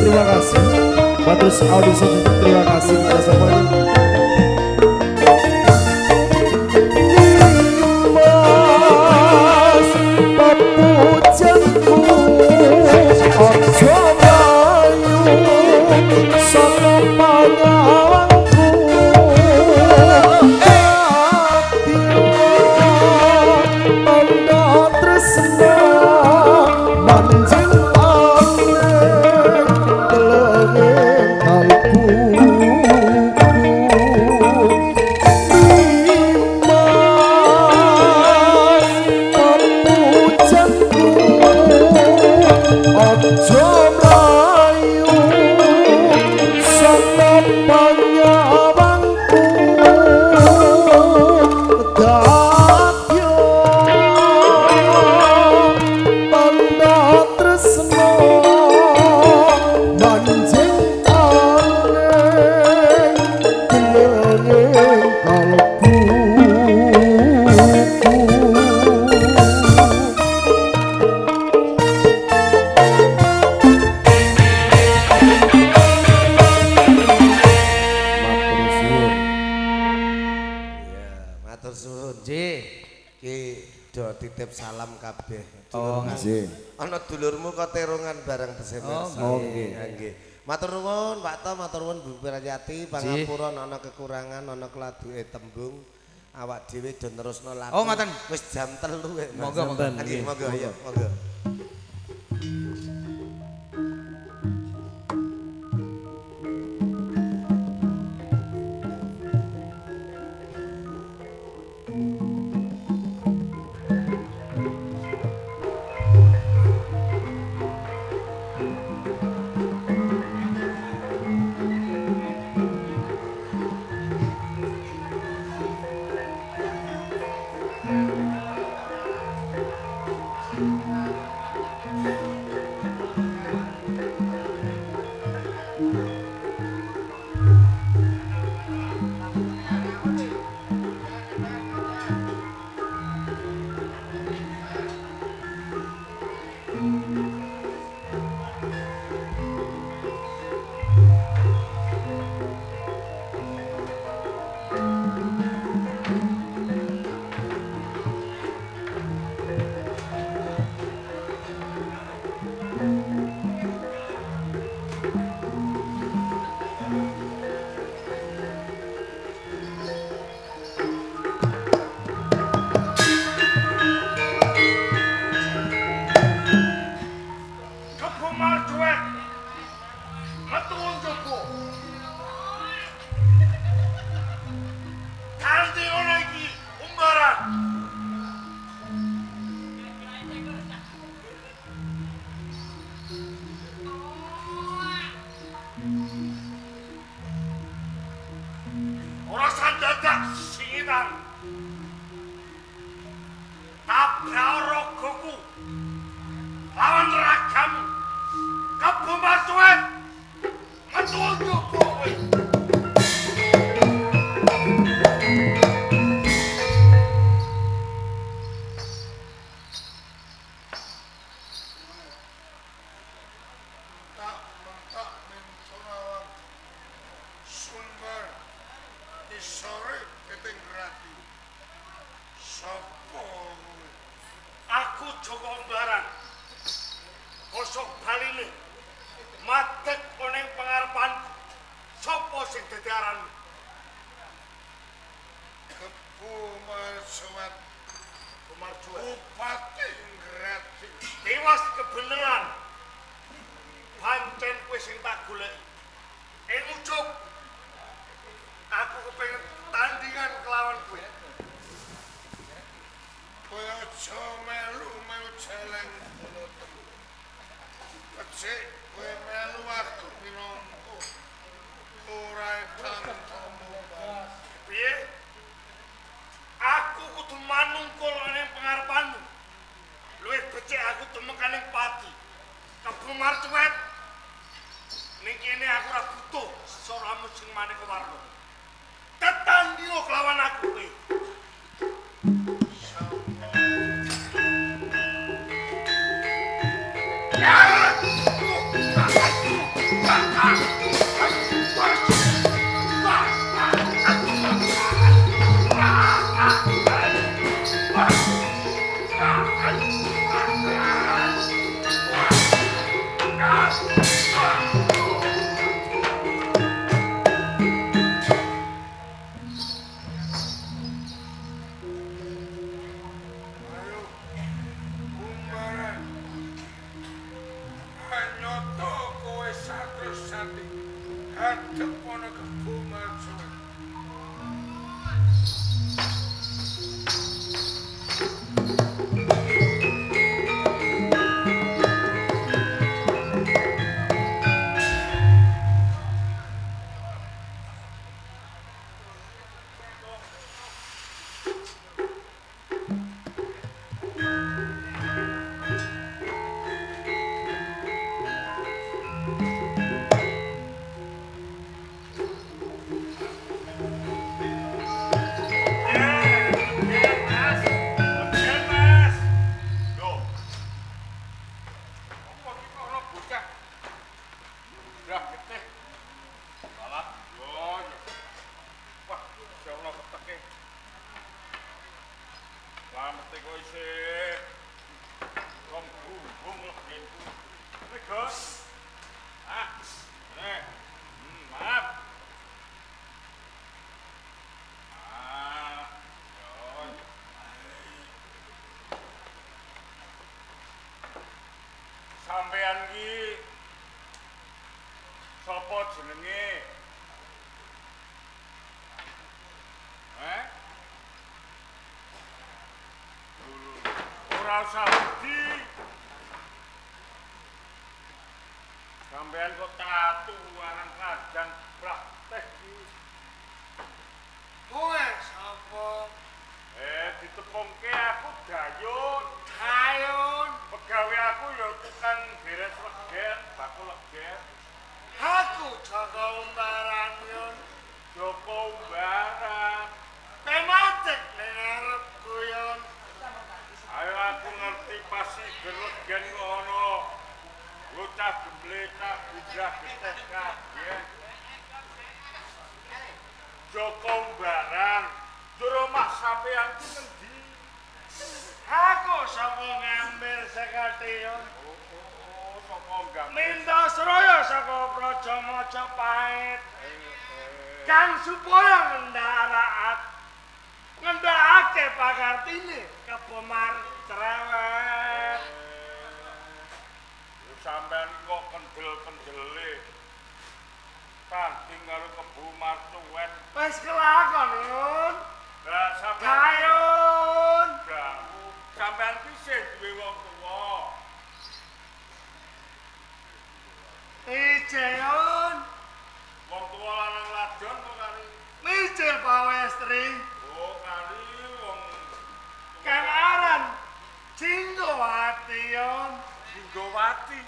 terima kasih. Matur Audi Sosial terima kasih kepada semuanya. Titip salam kabeh. Oh, nggih. Ana dulurmu kok terongan bareng pesenan. Oh, nggih. Nggih. Matur nuwun Pak To, matur nuwun Bu Prayati, pangapura ana kekurangan, ana keladuke tembung. Awak dhewe do nerusno lagu. Oh, ngoten. Wis jam 3 wek. Monggo, monggo. Nggih, monggo ya, monggo. Sampeyan ki sapa jenenge? Ora usah wedi. Sampeyan kok tatu aran kadang praktek iki. Kowe sapa? Ditepungke aku Dayun. Ayun. Pegawe aku ya tukang beres legen, bakul legen. Aku Joko Umbaran yun. Joko Umbaran. Pematik ning arepku yun. Ayo aku ngerti pasti gerlegen ngono. Bocah gembleta budrah geteh kabeh. Joko Umbaran. Jero mak sampeyan ki ngendi? Aku saka ngambil sekatiun. Sapa ngambil? Mindosraya saka Praja Majapahit. Kang supaya ngendharake pakartine Kebomar cerewet. Sampeyan kok kendel-kendele. Tanding karo Kebomar cerewet. Wis kelakon yun. Lah sampeyan Kayun. sampeyan ki sing duwe wong tuwa. Ijeyun. Wong tuwa lanang ladon kok kari. Mijil pawestri. Oh, kari wong Kang aran Jinggowati yun. Jinggowati.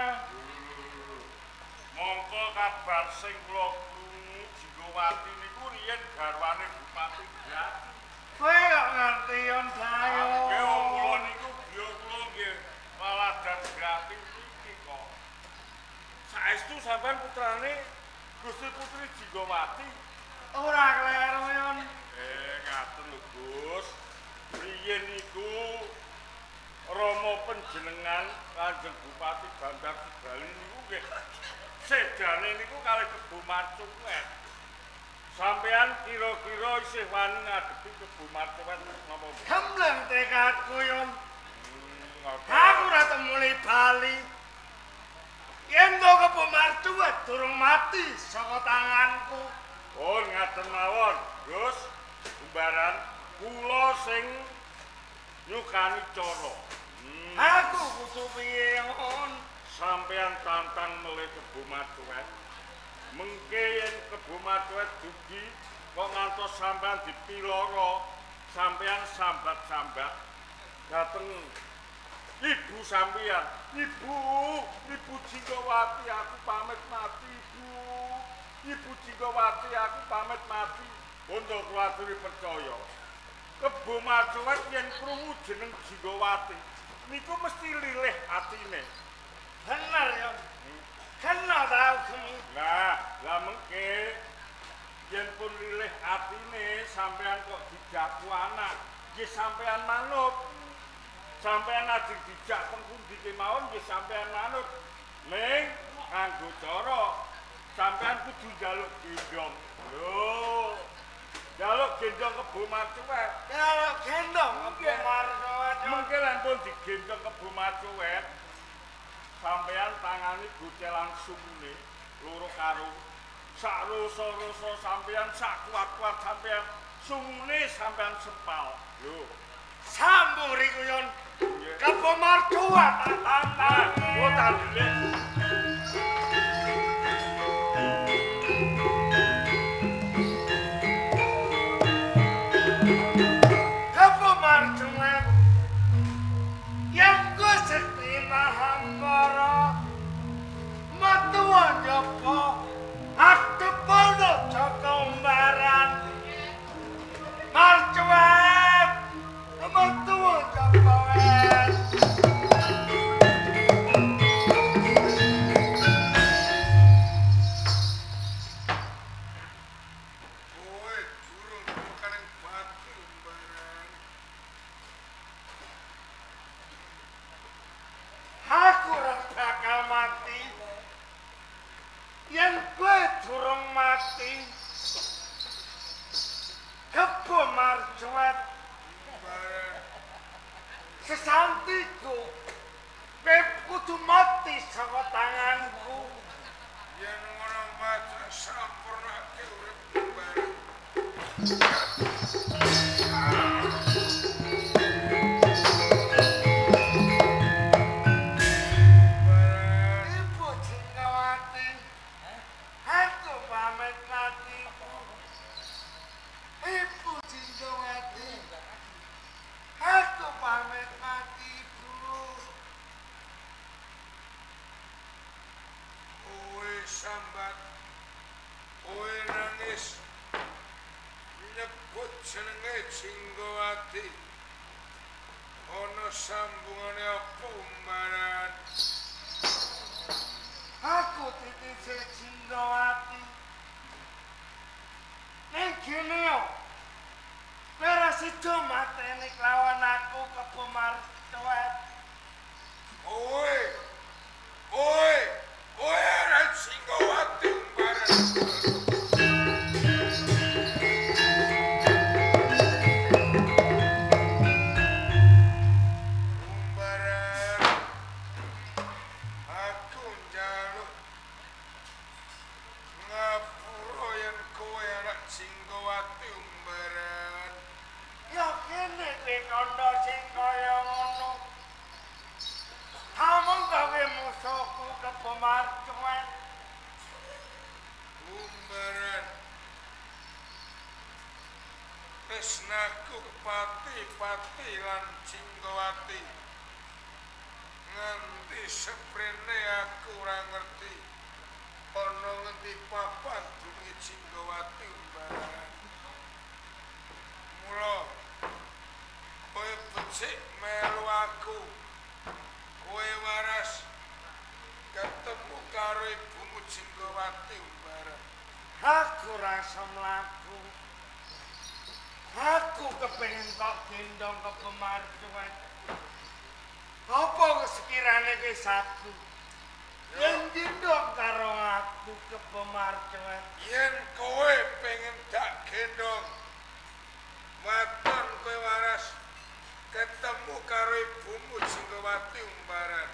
Mongko kabar sing kula krungu Jinggowati niku riyen garwane Bupati Grati. Kowe kok ngerti yun Dayun. Nggih wong kula niku griya kula nggih Waladan Grati iki kok. Saestu sampean putrane Gusti Putri Jinggowati. Ora kleru yun. Ngaten lho Gus. Riyen niku Rama panjenengan Kanjeng Bupati Bandar Tegal niku nggih sedane niku kalih Kebomar cerewet. Sampeyan kira-kira isih wani ngadepi Kebomar cerewet napa? Gembleng tekadku yun. Aku ora temuli bali. Yen to Kebomar cerewet durung mati saka tanganku. Oh, ngaten mawon, Gus. Umbaran kula sing nyukani cara. Aku kudu piye yun. Sampeyan tantang melih Kebomar cerewet. Mengke yen Kebomar cerewet dugi kok ngantos sampeyan dipiloro, sampeyan sambat-sambat dateng ibu sampeyan. Ibu Jinggowati aku pamit mati, Ibu. Ibu Jinggowati aku pamit mati. Untuk kuaturi percaya. Kebomar cerewet yen krungu jeneng Jinggowati niku mesti lilih atine. Bener yun. Kena tau kemi. Lah mengke yen pun lilih atine sampean kok dijaku anak, nggih sampean manut. Sampean ajeng dijak teng pundi kemawon nggih sampean manut. Ning nganggo cara sampean kudu njaluk gendong. Lho. Njaluk gendong Kebomar cerewet. Kalau gendong Kebomar cerewet yun. Mengke lan pun digendong Kebomar cerewet. Sampeyan tangani gocelan sumune loro karo sak rasa-rasa sampeyan sak kuat-kuat sampeyan sumune sampeyan sepal. Lho, Sambung riku yun. Kebomar cerewet tantangi. Oh tandile. Kebomar cerewet. Yang ku sekti mahampara. Metua Joko. Adepono Joko Umbaran. Marcuet. Metua Joko wet. Kowe durung bukaning bati Umbaran. Aku ora bakal mati. Yen kowe durung mati. Kebomar cerewet. Umbaran. Sesantiku Kowe kudu mati saka tanganku. Yen ngono maca sampurnake uripku bareng. Ibu Jinggawati. Aku pamit matiku. Ibu Jinggawati. Aku pamit matiku. Kowe sambat, kowe nangis, nyebut jenenge Jinggawati. Ana sambungane apa Umbaran? Aku titise Jinggawati. Ning kene yo. Ora sida mateni lawan aku kepemar tuwet. Kowe ora Jinggawati Umbaran. Umbaran, aku njaluk ngapura yen kowe anak Jinggawati Umbaran. Ya kene kowe kandha sing kaya ngono. Among gawe musuhku kepemar tuwet. Umbaran, tresnaku pati-pati lan Jinggawati. Nganti seprene aku ora ngerti ana ngendi papan dununge Jinggawati Umbaran. Mula kowe becik melu aku. Kowe waras ketemu karo ibumu Jinggawati Umbaran. Aku rasa mlaku. Aku kepengin kok gendong kepemar tuwet. Apa sekirane wis aku? Yen gendong karo aku kepemar tuwet. Yen kowe pengen tak gendong, waton kowe waras ketemu karo ibumu Jinggawati Umbaran.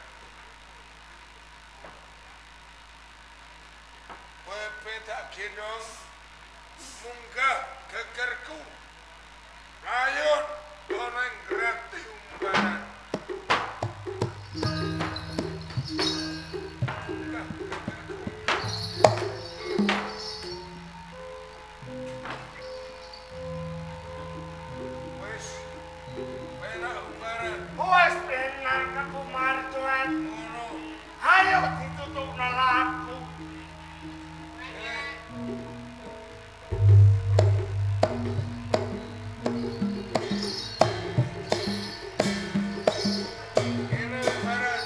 Kowe pengen tak gendong, munggah gegerku. Ayun ana ing grati Umbaran. Wis, penak Umbaran. Wes penak kepemar tuwet. Ngono. Ayo ditutupna laku. Kene Umbaran.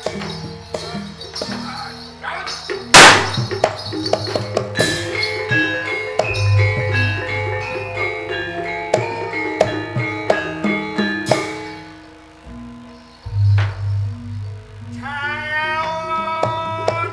Cayon.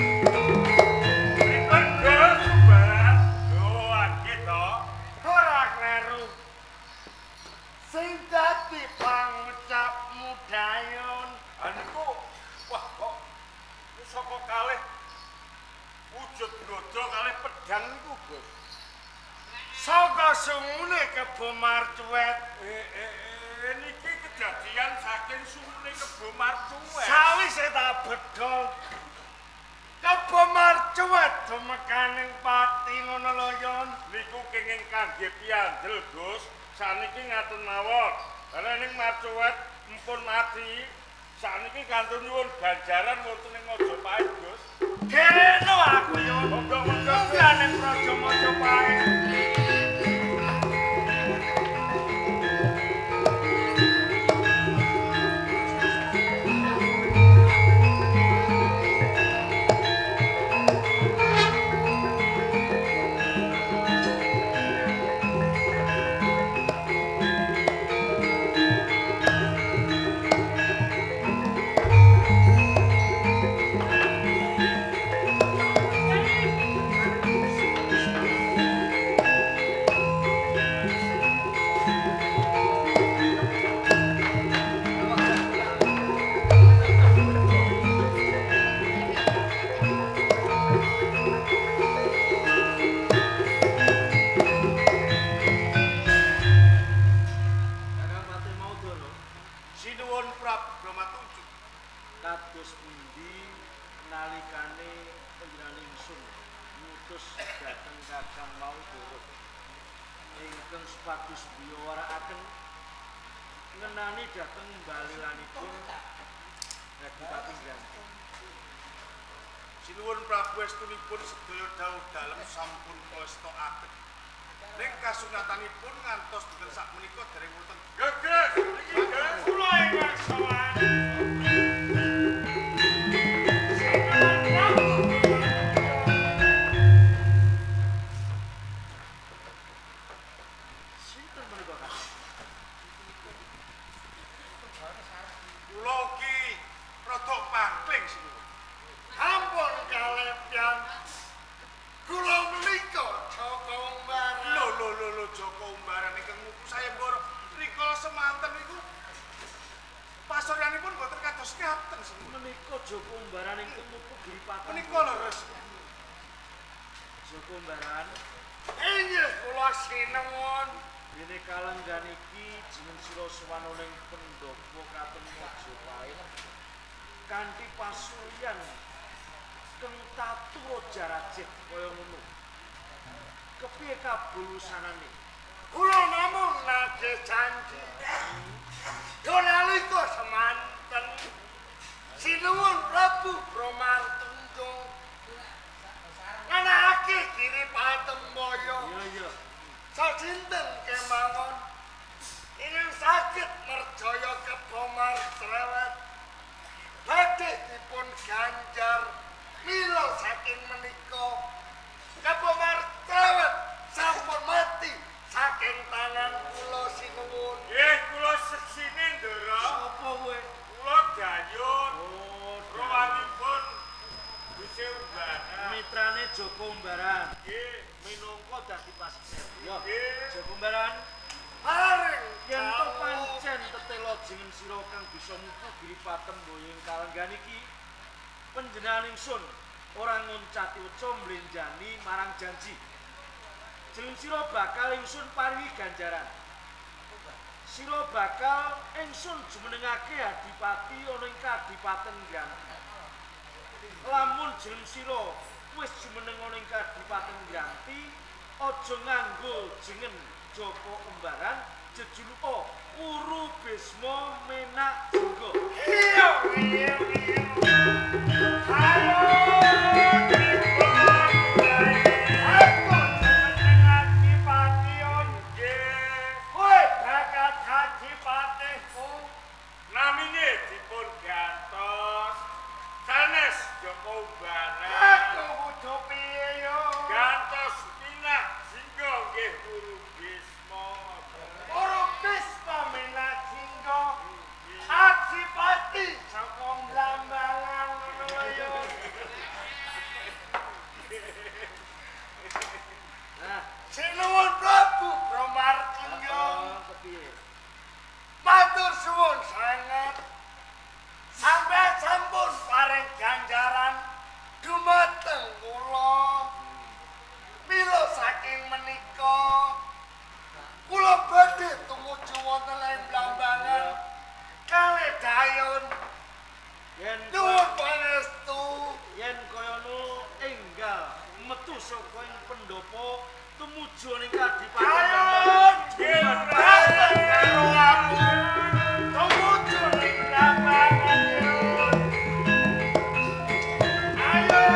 Bener Umbaran. Yo lagi to. Ora kleru. Sing dadi pangucapmu Dayon. Aniku wah kok saka kalih wujud glodo kalih pedang niku, Gus. Saka sungune kepemar tuwet. Niki kejadian saking sumune Kebo Marcuwet. Sawise tak bedol. Kepemar tuwet dumekaning pati ngono lho Yon. Niku kenging kangge piandel, Gus. Saniki ngaten mawon. Karena ning Marcuwet mpun mati. Saniki kantun nyuwun ganjaran wonten ing Majapahit, Gus. Kene aku Yon. Monggo-monggo, Gus. Ning Praja Majapahit. kados pundi nalikane panjenengan ingsun ngutus dhateng Kakang mau duruk ingkang supados biwarakaken ngenani dhateng balilanipun Adipati Granti. Sinuwun Prabu estunipun sedaya dawuh dalem sampun kaestokaken. Ning kasunatanipun ngantos dinten sakmenika dereng wonten. Geges, iki geges kula ingkang sowan. Sinten menika Kak? Kula iki rada pangling sinuwun. Ampun kalepyan. Kula menika Joko Umbaran. Lho Joko Umbaran ingkang mupu sayembara rikala semanten niku pasuryanipun boten kados ngaten sinuwun. Menika Joko Umbaran ingkang mupu Giripati. Menika lho Res. Joko Umbaran. Inggih kula sinuwun. Dene kalenggan iki jeneng sira suwanoning pendopo katon Majapahit kanthi pasuryan keng tatura jarajit kaya ngono. Kepiye kabulusanane? Kula namung nate janji. Yo nalika semanten sinuwun Prabu Bromartunjung nganakake Giripati Mbaya. Iya. Sasinten kemawon ingkang saged merjaya kebomar cerewet badhe dipun ganjar mila saking menika kebomar cerewet sampun mati saking tangan kula sinuwun. Nggih, kula seksine Ndara. Sapa kowe? Kula Dayun. Oh, Rawanipun Gusti Umbaran. mitrane Joko Umbaran. Nggih, Minangka dadi pasien. Ya, nggih. Joko Umbaran. Paring yen to pancen tetela jeneng sira kang bisa mupu Giripati Mbaya ing kalenggan iki panjenengan ingsun ora ngoncati uca mlenjani marang janji. Jeneng sira bakal ingsun paringi ganjaran. Sira bakal ingsun jumenengake adipati ana ing Kadipaten Granti. Lamun jeneng sira wis jumeneng ana ing Kadipaten Granti, aja nganggo jeneng Joko Umbaran, jejuluka Uru Bisma Menak Jingga. Iya. Namine dipun gantos sanes Joko Umbaran. Gantos Minah Jingga nggih Guru Bisma. Adipati saka Blambangan ngono ya. Nah, sinuwun Prabu Bromartunjung. Kepiye? Matur suwun sanget. Sampai sampun paring ganjaran dumateng kula. Mila saking menika kula badhe tumuju wonten ing Blambangan kalih Dayun. Yen nuwun pangestu yen kaya ngono enggal metu saka ing pendopo tumuju ning Kadipaten Blambangan. Karo aku tumuju ning Blambangan. Ayo.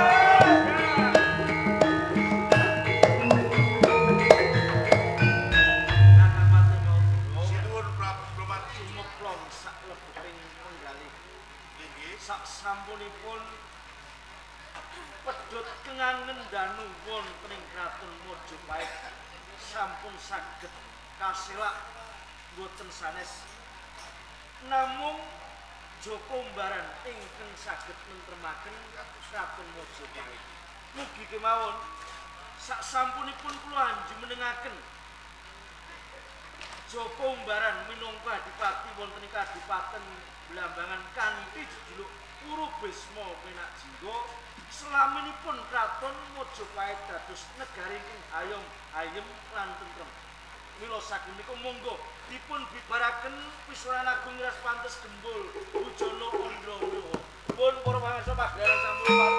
Sinuwun Prabu Bromartunjung. Sumeplong sak lebeting penggalih. Nggih. Sak sampunipun pedhot kengangen danu wonten ing Kraton Majapahit sampun saged kasilak boten sanes. Namung Joko Umbaran ingkang saged nentremaken Kraton Majapahit. Mugi kemawon sak sampunipun kula anjumenengaken Joko Umbaran minangka adipati wonten ing Kadipaten Blambangan kanthi jejuluk Uru Bisma Menak Jingga selaminipun Kraton Majapahit dados negari ing ayem lan tentrem. Mila saking menika monggo dipun bibaraken Pisuruhan Agung Ras Pantes Gembul Bujana Andra mangarsa pagelaran sampun